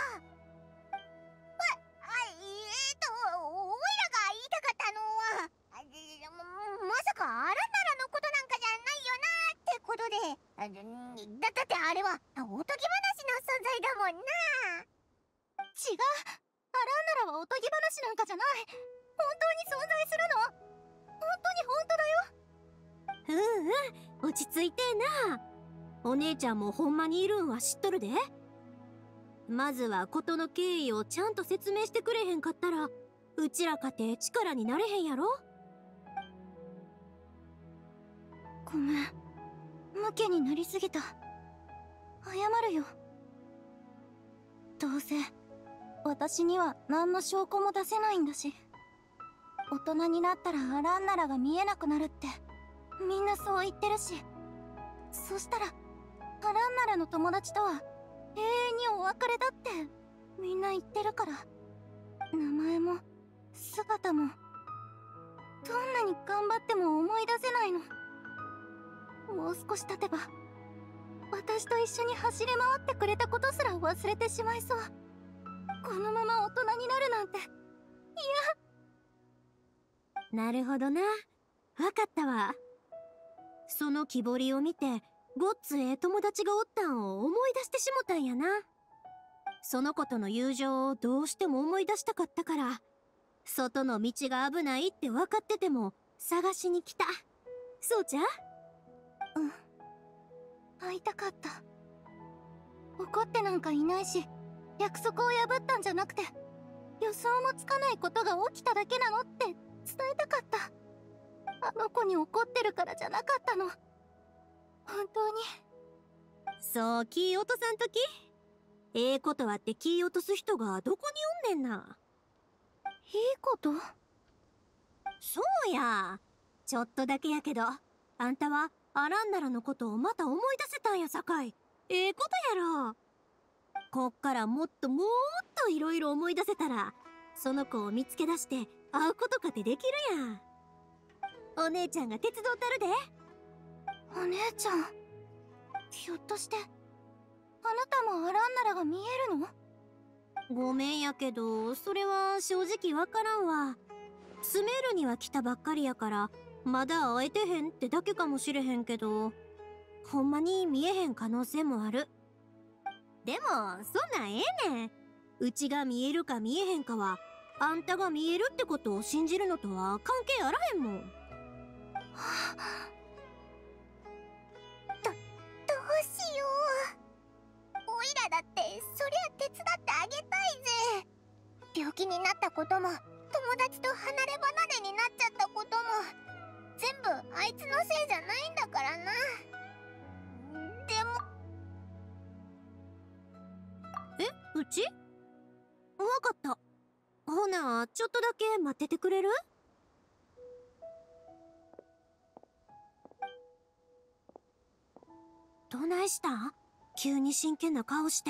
オイラが言いたかったのは、まさかアランナラのことなんかじゃないよなってことで、だってあれはおとぎ話の存在だもんな。 違う、アランナラはおとぎ話なんかじゃない。本当に存在するの。本当に本当だよ。 落ち着いてえな。お姉ちゃんもほんまにいるんは知っとるで。まずは事の経緯をちゃんと説明してくれへんかったら、うちらかて力になれへんやろ。 ごめん、ムキになりすぎた。謝るよ。どうせ私には何の証拠も出せないんだし、大人になったらアランナラが見えなくなるってみんなそう言ってるし、そしたらアランナラの友達とは永遠にお別れだってみんな言ってるから、名前も姿もどんなに頑張っても思い出せないの。もう少し経てば私と一緒に走り回ってくれたことすら忘れてしまいそう。このまま大人になるなんて嫌。 なるほどな。わかったわ。その木彫りを見てごっつええ友達がおったんを思い出してしもたんやな。その子との友情をどうしても思い出したかったから、外の道が危ないって分かってても探しに来た。そうじゃ？ うん、会いたかった。怒ってなんかいないし、約束を破ったんじゃなくて、予想もつかないことが起きただけなのって伝えたかった。あの子に怒ってるからじゃなかったの。本当に。 そう気落とさんとき。ええことはって気落とす人がどこにおんねんな。 いいこと？ そうや。ちょっとだけやけど、あんたはアランナラのことをまた思い出せたんやさかい。ええことやろ。こっからもっともっといろいろ思い出せたら、その子を見つけ出して会うことかてできるやん。お姉ちゃんが手伝うたるで。 お姉ちゃん、ひょっとしてあなたもアランナラが見えるの？ ごめんやけど、それは正直わからんわ。スメールには来たばっかりやから、まだ会えてへんってだけかもしれへんけど、ほんまに見えへん可能性もある。でも、そんなんええねん。うちが見えるか見えへんかは、あんたが見えるってことを信じるのとは関係あらへんもん。 どうしよう。オイラだってそりゃ手伝ってあげたいぜ。病気になったことも、友達と離れ離れになっちゃったことも、全部あいつのせいじゃないんだからな。でもうち？わかった。ほな、ちょっとだけ待っててくれる？どないしたん？急に真剣な顔して。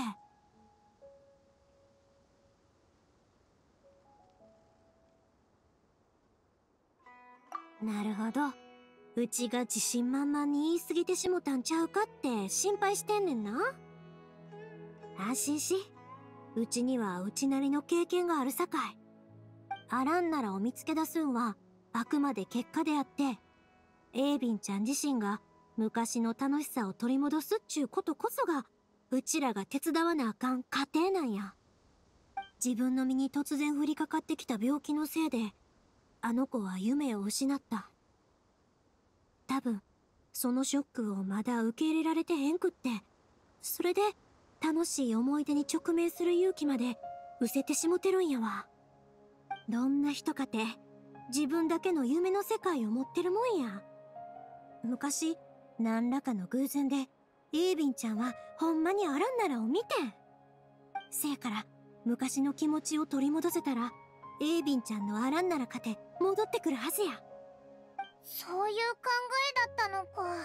なるほど。うちが自信満々に言い過ぎてしもたんちゃうかって心配してんねんな。安心し。うちにはうちなりの経験があるさかい。アランナラを見つけ出すんはあくまで結果であって、エイビンちゃん自身が昔の楽しさを取り戻すっちゅうことこそが、うちらが手伝わなあかん過程なんや。自分の身に突然降りかかってきた病気のせいで、あの子は夢を失った。多分、そのショックをまだ受け入れられてへんくって、それで楽しい思い出に直面する勇気まで失せてしもてるんやわ。どんな人かて、自分だけの夢の世界を持ってるもんや。昔、何らかの偶然でエイビンちゃんはほんまにアランナラを見てん。せやから昔の気持ちを取り戻せたらエイビンちゃんのアランナラかて戻ってくるはずや。 そういう考えだったのか。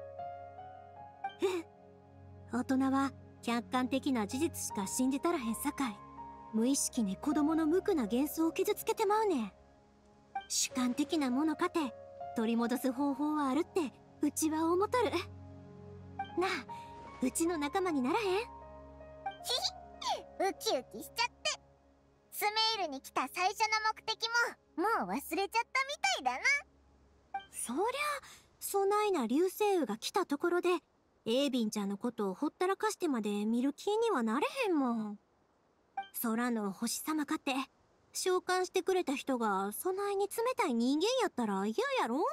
大人は客観的な事実しか信じたらへんさかい、無意識に子供の無垢な幻想を傷つけてまうねん。主観的なものかて取り戻す方法はあるってうちは思とる。なあ、うちの仲間にならへん？ ヒヒウキウキしちゃって。スメールに来た最初の目的ももう忘れちゃったみたいだな。 そりゃそないな流星雨が来たところでエイビンちゃんのことをほったらかしてまで見る気にはなれへんもん。空の星様かって召喚してくれた人がそないに冷たい人間やったら嫌やろ？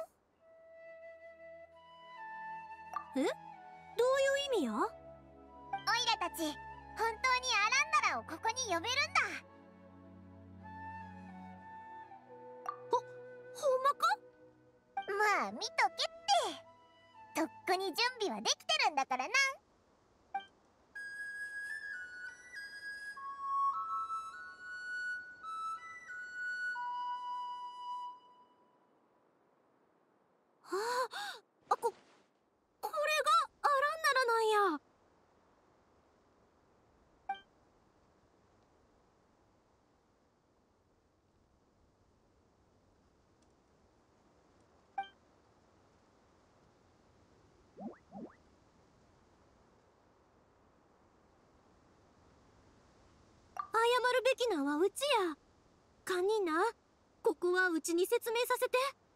どういう意味や？ オイラたち本当にアランナラをここに呼べるんだ。 ほんまか？ まあ見とけって。とっくに準備はできてるんだからな。 これがアランナラなんや。謝るべきなんはうちや。堪忍な、ここはうちに説明させて。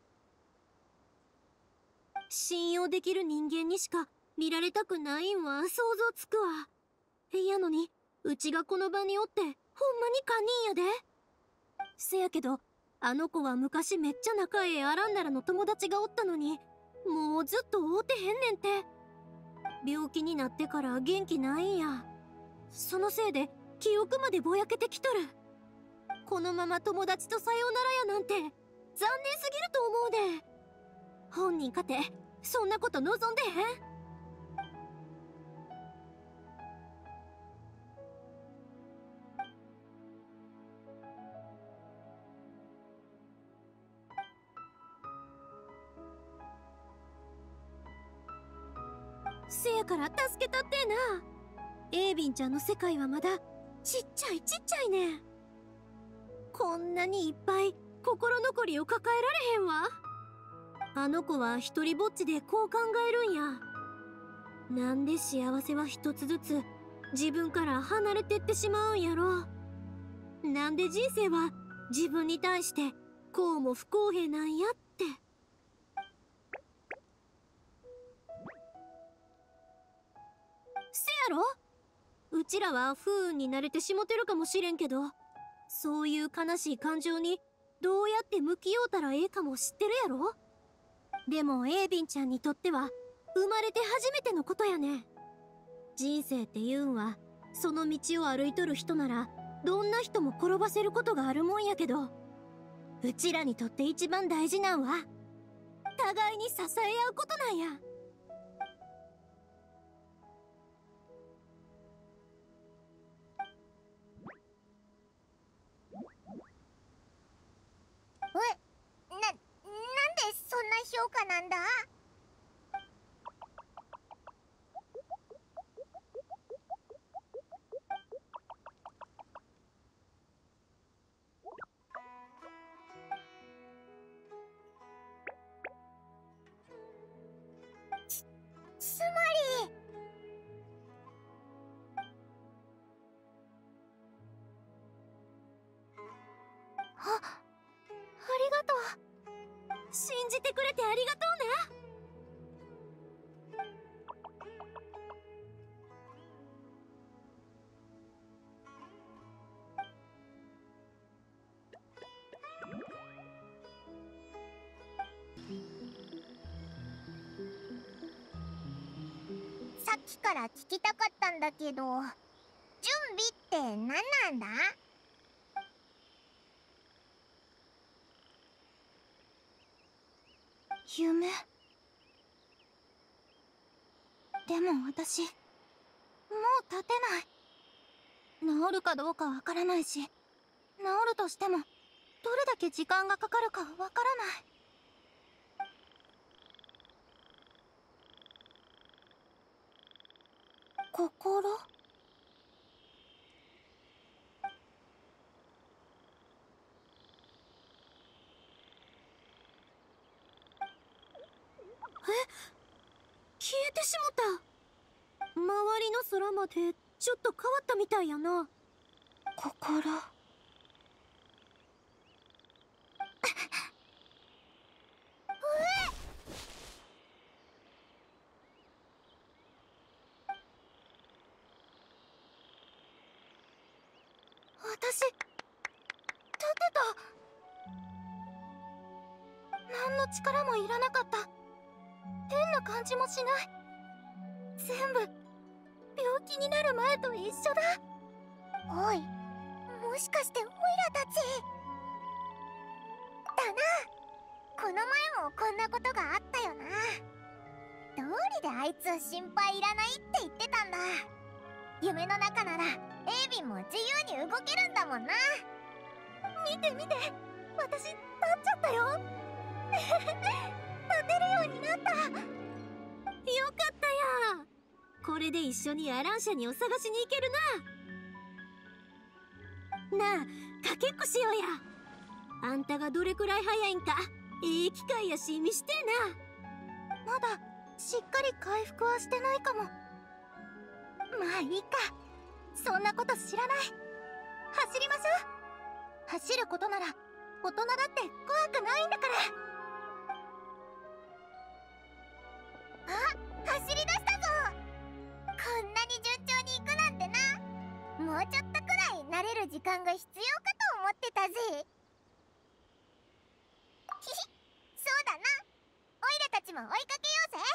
信用できる人間にしか見られたくないんは想像つくわ。やのにうちがこの場におってほんまに堪忍やで。せやけどあの子は昔めっちゃ仲ええアランナラの友達がおったのにもうずっと会うてへんねんて。病気になってから元気ないんや。そのせいで記憶までぼやけてきとる。このまま友達とさようならやなんて残念すぎると思うで。本人かてそんなこと望んでへん？せやから助けたってな。エイビンちゃんの世界はまだちっちゃいねん。こんなにいっぱい心残りを抱えられへんわ。あの子は一人ぼっちでこう考えるんや。なんで幸せは一つずつ自分から離れてってしまうんやろ。なんで人生は自分に対してこうも不公平なんやって。せやろ？うちらは不運に慣れてしもてるかもしれんけど、そういう悲しい感情にどうやって向き合うたらええかも知ってるやろ？でもエイビンちゃんにとっては生まれて初めてのことやねん。人生っていうんはその道を歩いとる人ならどんな人も転ばせることがあるもんやけど、うちらにとって一番大事なんは互いに支え合うことなんや。 なんでそんな評価なんだ？つまりありがとう。信じてくれてありがとうね。 さっきから聞きたかったんだけど、準備って何なんだ？ 夢。 でも私もう立てない。治るかどうかわからないし、治るとしてもどれだけ時間がかかるかわからない。心？ 消えてしもた。周りの空までちょっと変わったみたいやな。 心。私立てた。何の力もいらなかった。変な感じもしない。全部病気になる前と一緒だ。おい、もしかしてオイラたちだな。この前もこんなことがあったよな。どうりであいつ心配いらないって言ってたんだ。夢の中ならエイビンも自由に動けるんだもんな。見て見て、私立っちゃったよ。立てるようになった。よかったや。これで一緒にアランシャにお探しに行けるな。なあ、かけっこしようや。あんたがどれくらい早いんか機会やし見してな。まだしっかり回復はしてないかも。まあいいか、そんなこと知らない。走りましょう。走ることなら大人だって怖くないんだから。あ、走り出したぞ。こんなに順調に行くなんてな。もうちょっとくらい慣れる時間が必要かと思ってたぜ。ひひ、そうだな。オイラたちも追いかけようぜ。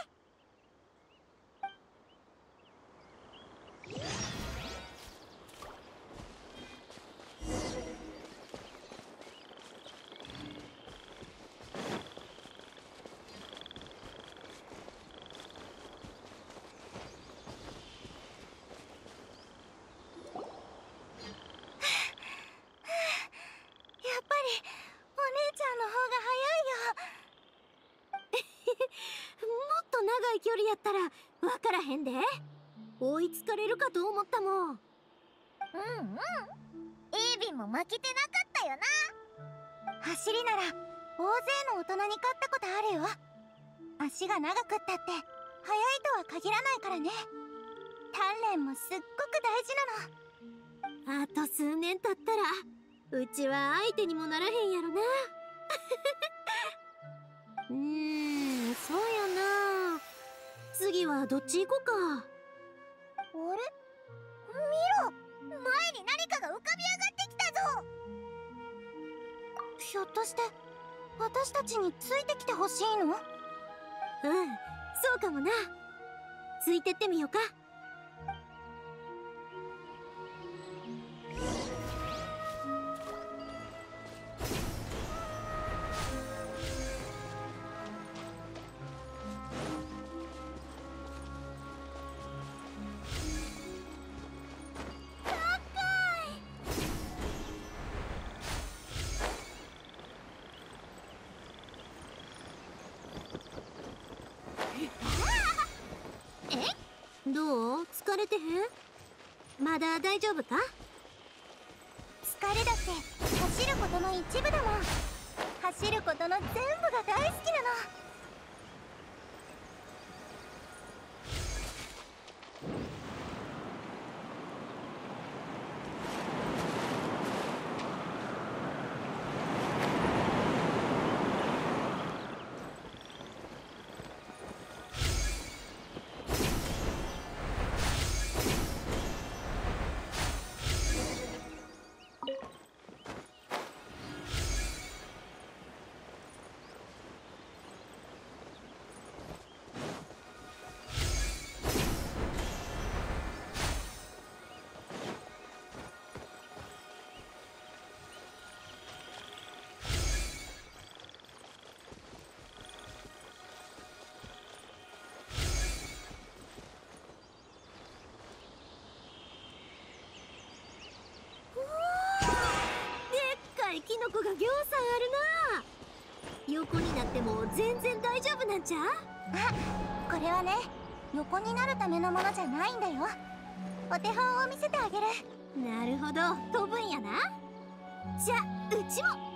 長い距離やったら分からへんで。追いつかれるかと思ったもん。 うんうん、エイビンも負けてなかったよな。 走りなら大勢の大人に勝ったことあるよ。足が長くったって速いとは限らないからね。鍛錬もすっごく大事なの。 あと数年経ったらうちは相手にもならへんやろな。そうやな。次はどっち行こうか。 あれ、見ろ、前に何かが浮かび上がってきたぞ。 ひょっとして私たちについてきてほしいの？ そうかもな。ついてってみようか。どう？疲れてへん？まだ大丈夫か？ 疲れだって走ることの一部だもん。走ることの全部が大好きなの。 とこがぎょうさんあるな。横になっても全然大丈夫なんちゃう？ あ、これはね、横になるためのものじゃないんだよ。お手本を見せてあげる。 なるほど、飛ぶんやな。じゃあうちも。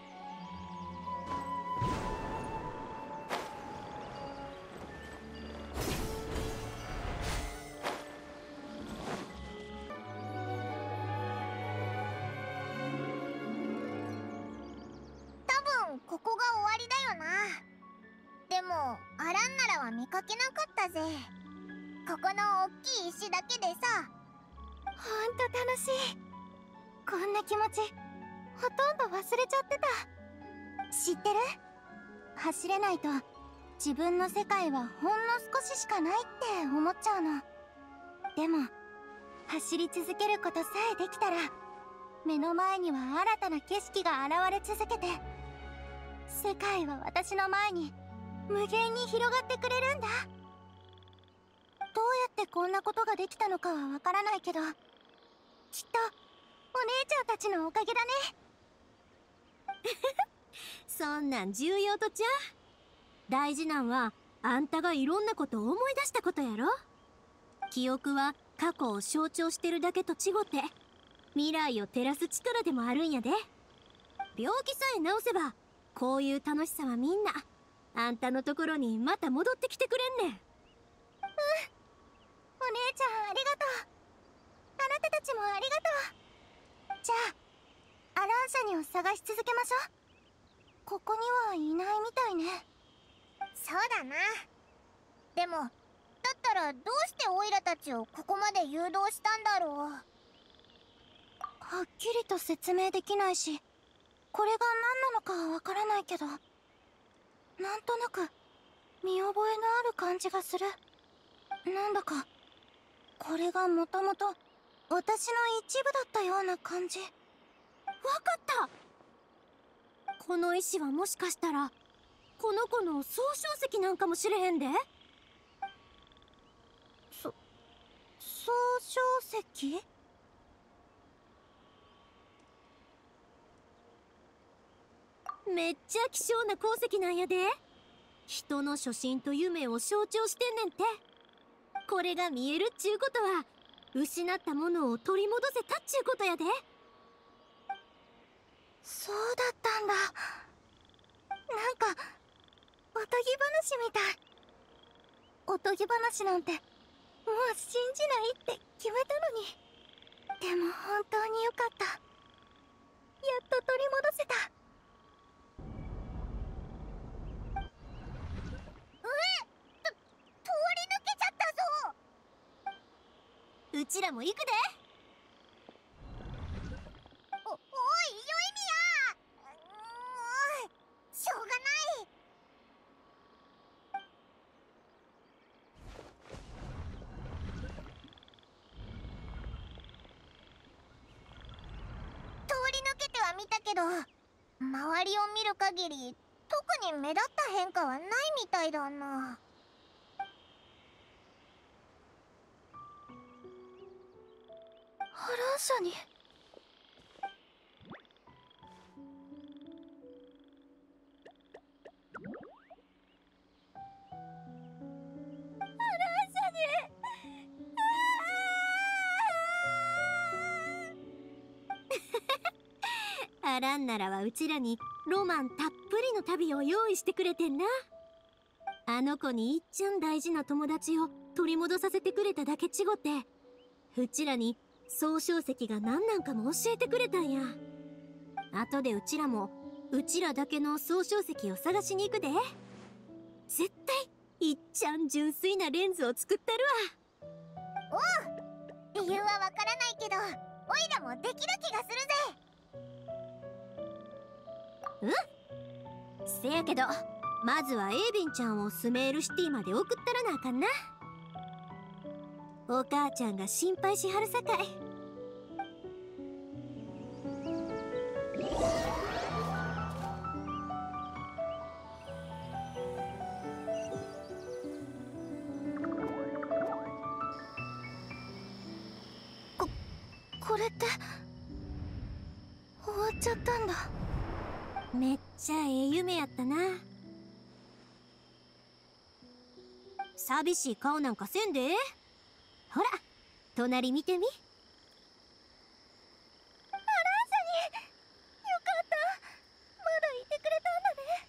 ここが終わりだよな。でもアランナラは見かけなかったぜ。ここの大きい石だけでさ。 ほんと楽しい。こんな気持ちほとんど忘れちゃってた。知ってる？走れないと自分の世界はほんの少ししかないって思っちゃうの。でも走り続けることさえできたら、目の前には新たな景色が現れ続けて、世界は私の前に無限に広がってくれるんだ。どうやってこんなことができたのかはわからないけど、きっとお姉ちゃんたちのおかげだね。 そんなん重要とちゃう。大事なんはあんたがいろんなことを思い出したことやろ。記憶は過去を象徴してるだけと違って未来を照らす力でもあるんやで。病気さえ治せばこういう楽しさはみんなあんたのところにまた戻ってきてくれんねん。 お姉ちゃんありがとう。あなたたちもありがとう。じゃあアランシャニを探し続けましょう。ここにはいないみたいね。 そうだな。でもだったらどうしてオイラたちをここまで誘導したんだろう。 はっきりと説明できないし、これが何なのかはわからないけど、なんとなく見覚えのある感じがする。なんだかこれがもともと私の一部だったような感じ。 わかった。この石はもしかしたらこの子の総称石なんかもしれへんで。 総称石？ めっちゃ希少な鉱石なんやで。人の初心と夢を象徴してんねんて。これが見えるっちゅうことは失ったものを取り戻せたっちゅうことやで。 そうだったんだ。なんかおとぎ話みたい。おとぎ話なんてもう信じないって決めたのに。でも本当によかった。やっと取り戻せた。 通り抜けちゃったぞ。 うちらも行くで。 おいヨイミヤ、しょうがない。通り抜けてはみたけど、周りを見る限り特に目立った変化はないみたいだな。 アランシャに。 アランナラはうちらにロマンたっぷりの旅を用意してくれてんな。あの子にいっちゃん大事な友達を取り戻させてくれただけちごって、うちらに総称石が何なんかも教えてくれたんや。後でうちらもうちらだけの総称石を探しに行くで。絶対いっちゃん純粋なレンズを作ってるわ。おう、理由はわからないけどオイラもできる気がするぜ。 せやけどまずはエイビンちゃんをスメールシティまで送ったらなあかんな。お母ちゃんが心配しはるさかい。 これって終わっちゃったんだ。 めっちゃええ夢やったな。寂しい顔なんかせんで。ほら隣見てみ。 アランサによかった。まだいてくれたんだね。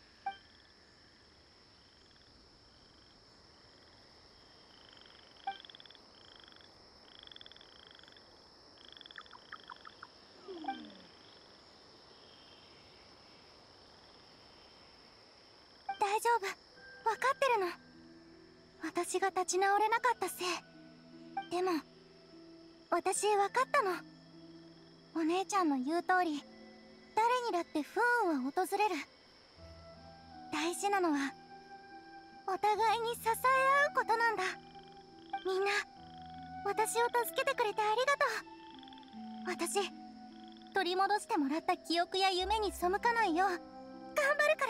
大丈夫、分かってるの。私が立ち直れなかったせい。でも私分かったの。お姉ちゃんの言う通り、誰にだって不運は訪れる。大事なのはお互いに支え合うことなんだ。みんな私を助けてくれてありがとう。私取り戻してもらった記憶や夢に背かないよう頑張るから。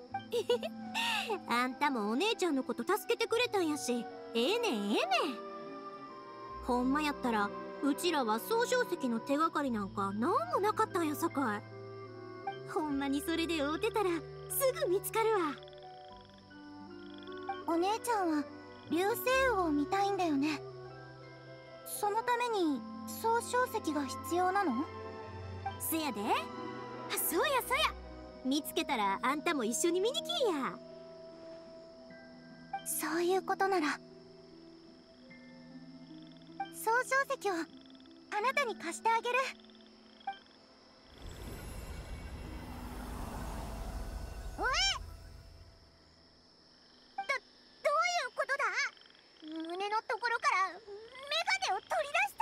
あんたもお姉ちゃんのこと助けてくれたんやし、ええねんええねん。ほんまやったらうちらは総称石の手がかりなんかなんもなかったんやさかい。ほんまにそれで会うてたらすぐ見つかるわ。 お姉ちゃんは流星雨を見たいんだよね。そのために総称石が必要なの？ せやで。そうやそうや、見つけたらあんたも一緒に見に来いや。 そういうことなら総称石をあなたに貸してあげる。どういうことだ？胸のところからメガネを取り出した？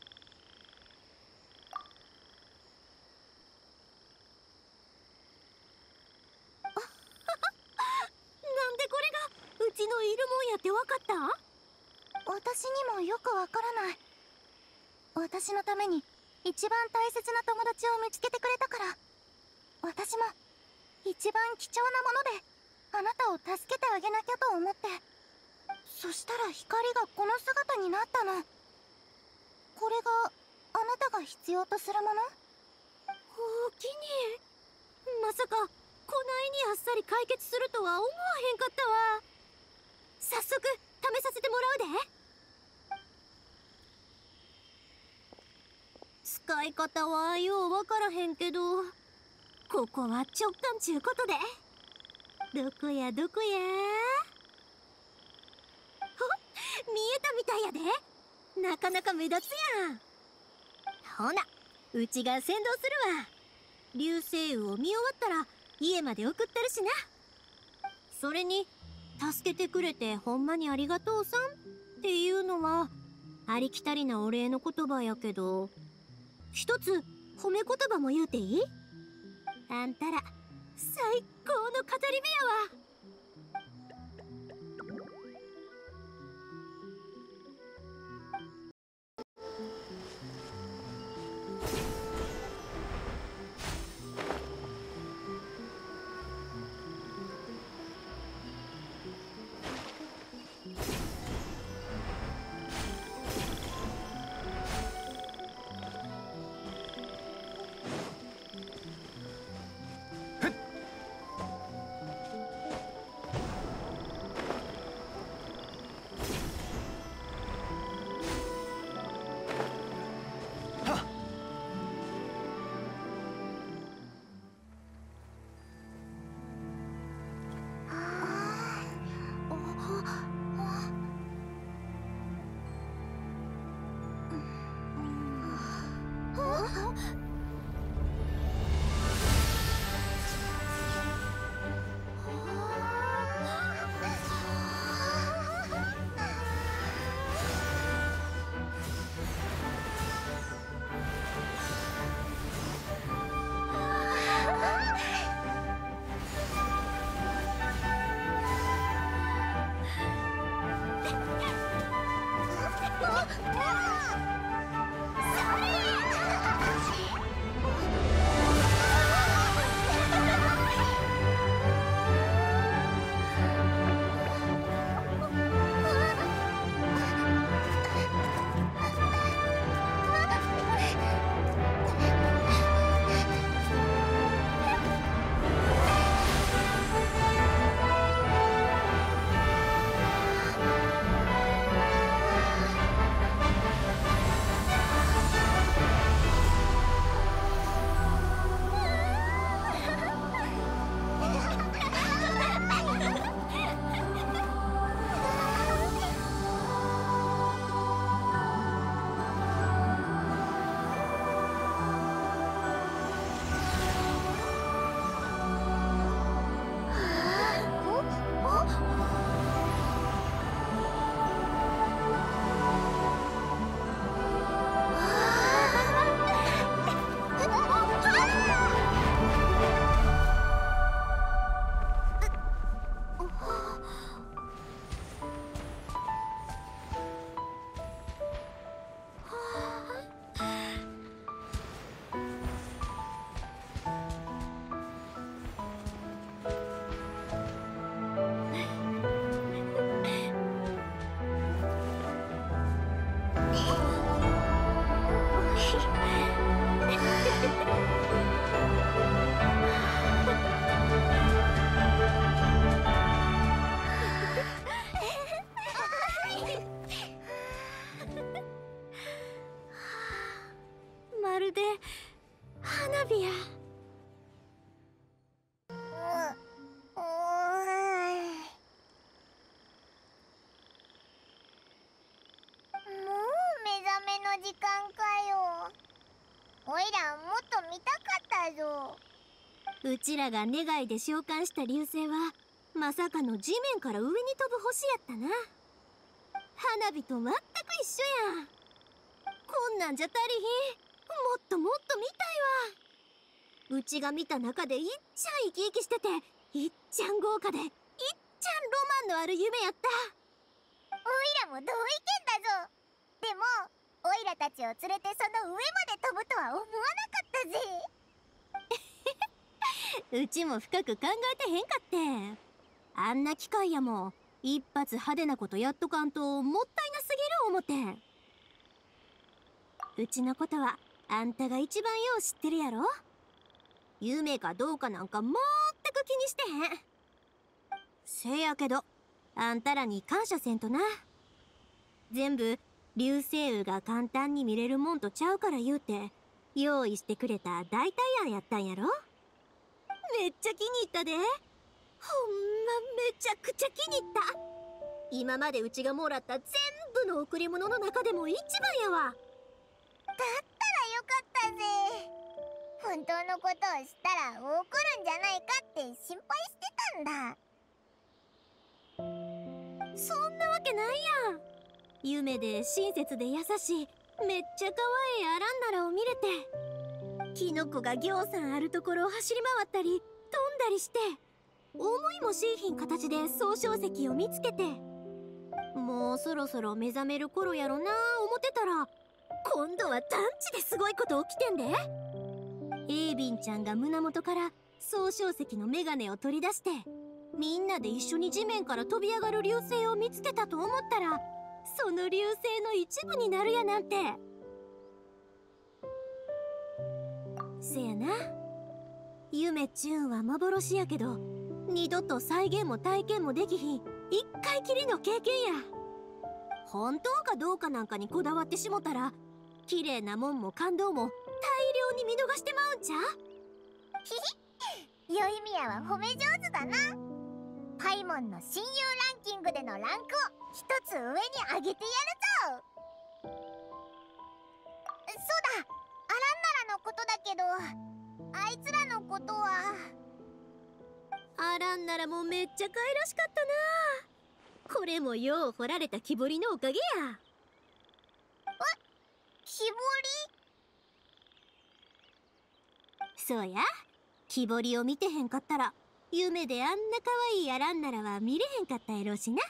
なんでこれがうちのいるもんやってわかった？ 私にもよくわからない。私のために一番大切な友達を見つけてくれたから、私も一番貴重なものであなたを助けてあげなきゃと思って。そしたら光がこの姿になったの。これがあなたが必要とするもの？ おおきに。まさかこないにあっさり解決するとは思わへんかったわ。早速試させてもらうで。使い方はようわからへんけど、ここは直感ちゅうことで。どこやどこや。見えたみたいやで。なかなか目立つやん。ほなうちが先導するわ。流星雨を見終わったら家まで送ってるしな。それに助けてくれてほんまにありがとうさんっていうのはありきたりなお礼の言葉やけど、一つ褒め言葉も言うていい？あんたら最高の語り部やわ。 花火や。 時間かよ。おいらもっと見たかったぞ。 うちらが願いで召喚した流星はまさかの地面から上に飛ぶ星やったな。花火と全く一緒や。こんなんじゃ足りひん。もっともっと見たいわ。うちが見た中でいっちゃん生き生きしてて、いっちゃん豪華で、いっちゃんロマンのある夢やった。 おいらも同意見だぞ。でもオイラたちを連れてその上まで飛ぶとは思わなかったぜ。 うちも深く考えてへんかってん。あんな機会やもん一発派手なことやっとかんともったいなすぎる思てん。うちのことはあんたが一番よう知ってるやろ。夢かどうかなんか全く気にしてへん。せやけどあんたらに感謝せんとな。全部流星雨が簡単に見れるもんとちゃうから言うて用意してくれた代替案やったんやろ。めっちゃ気に入ったで。ほんまめちゃくちゃ気に入った。今までうちがもらった全部の贈り物の中でも一番やわ。 だったらよかったぜ。本当のことをしたら怒るんじゃないかって心配してたんだ。 そんなわけないやん。夢で親切で優しいめっちゃ可愛いアランナラを見れて、キノコがぎょうさんあるところを走り回ったり飛んだりして、思いもしいひん形で総称石を見つけて、もうそろそろ目覚める頃やろな思ってたら、今度は団地ですごいこと起きてんで。エイビンちゃんが胸元から総称石のメガネを取り出して、みんなで一緒に地面から飛び上がる流星を見つけたと思ったら、その流星の一部になるやなんて。せやな、夢っちゅうんは幻やけど二度と再現も体験もできひん一回きりの経験や。本当かどうかなんかにこだわってしもたら、綺麗なもんも感動も大量に見逃してまうんちゃう。 ひひ、よいみやは褒め上手だな。パイモンの親友ランキングでのランクを一つ上に上げてやるぞ。そうだ、アランナラのことだけど、あいつらのことは。 アランナラもめっちゃ可愛らしかったな。これもよう掘られた木彫りのおかげや。 木彫り？ そうや、木彫りを見てへんかったら夢であんな可愛いアランナラは見れへんかったやろうしな。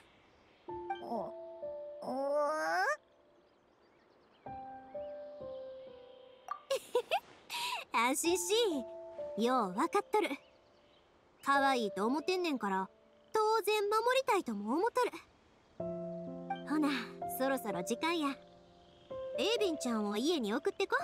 安心しい、よう分かっとる。可愛いと思ってんねんから当然守りたいとも思っとる。ほなそろそろ時間や。エイビンちゃんを家に送ってこ。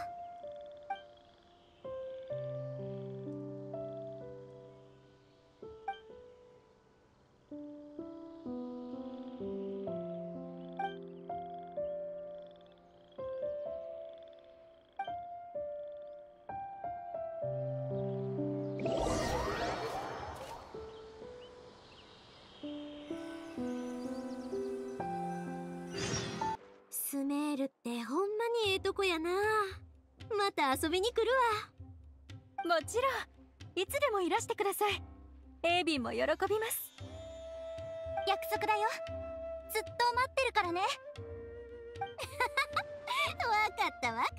スメールってほんまにええとこやな。また遊びに来るわ。もちろんいつでもいらしてください。エイビンも喜びます。 約束だよ。ずっと待ってるからね。 わかったわかった。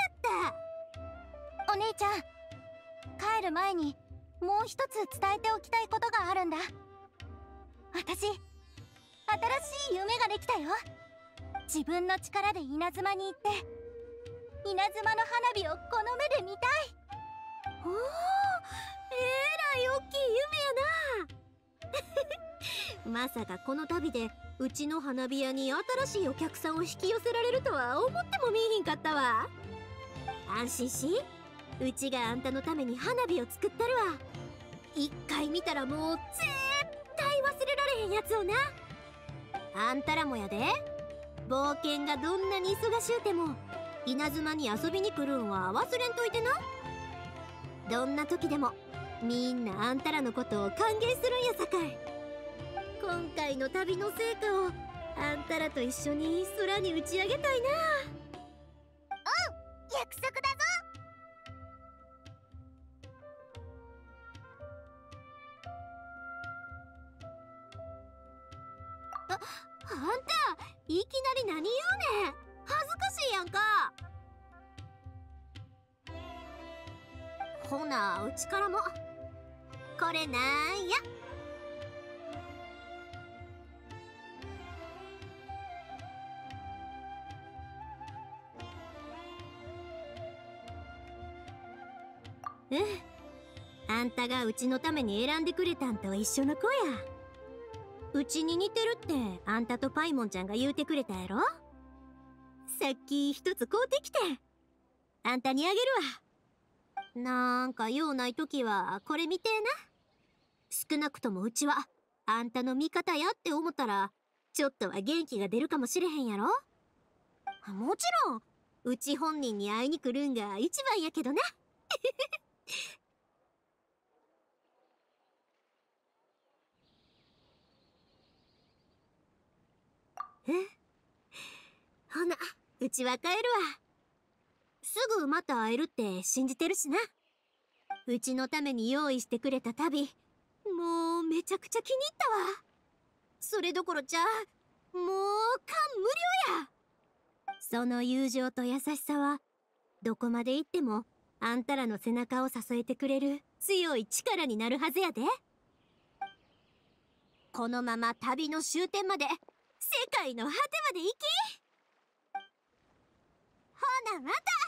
お姉ちゃん、帰る前にもう一つ伝えておきたいことがあるんだ。私、新しい夢ができたよ。自分の力で稲妻に行って稲妻の花火をこの目で見たい。 おお、えらい大きい夢やな。まさかこの旅でうちの花火屋に新しいお客さんを引き寄せられるとは思っても見えひんかったわ。安心し、うちがあんたのために花火を作ったるわ。一回見たらもう絶対忘れられへんやつをな。あんたらもやで。冒険がどんなに忙しゅうても稲妻に遊びに来るんは忘れんといてな。 どんな時でもみんなあんたらのことを歓迎するんやさかい。今回の旅の成果をあんたらと一緒に空に打ち上げたいな。 約束だぞ。 あんたいきなり何言うねん。恥ずかしいやんか。ほなうちからもこれなんや。あんたがうちのために選んでくれたんと一緒の子や。うちに似てるってあんたとパイモンちゃんが言うてくれたやろ。さっき一つ買うてきてあんたにあげるわ。なんか用ない時はこれ見てな。少なくともうちはあんたの味方やって思ったらちょっとは元気が出るかもしれへんやろ。もちろんうち本人に会いに来るんが一番やけどな。ほなうちは帰るわ。すぐまた会えるって信じてるしな。うちのために用意してくれた旅、もうめちゃくちゃ気に入ったわ。それどころじゃもう感無量や。その友情と優しさはどこまで行ってもあんたらの背中を支えてくれる強い力になるはずやで。このまま旅の終点まで世界の果てまで行き。ほなまた。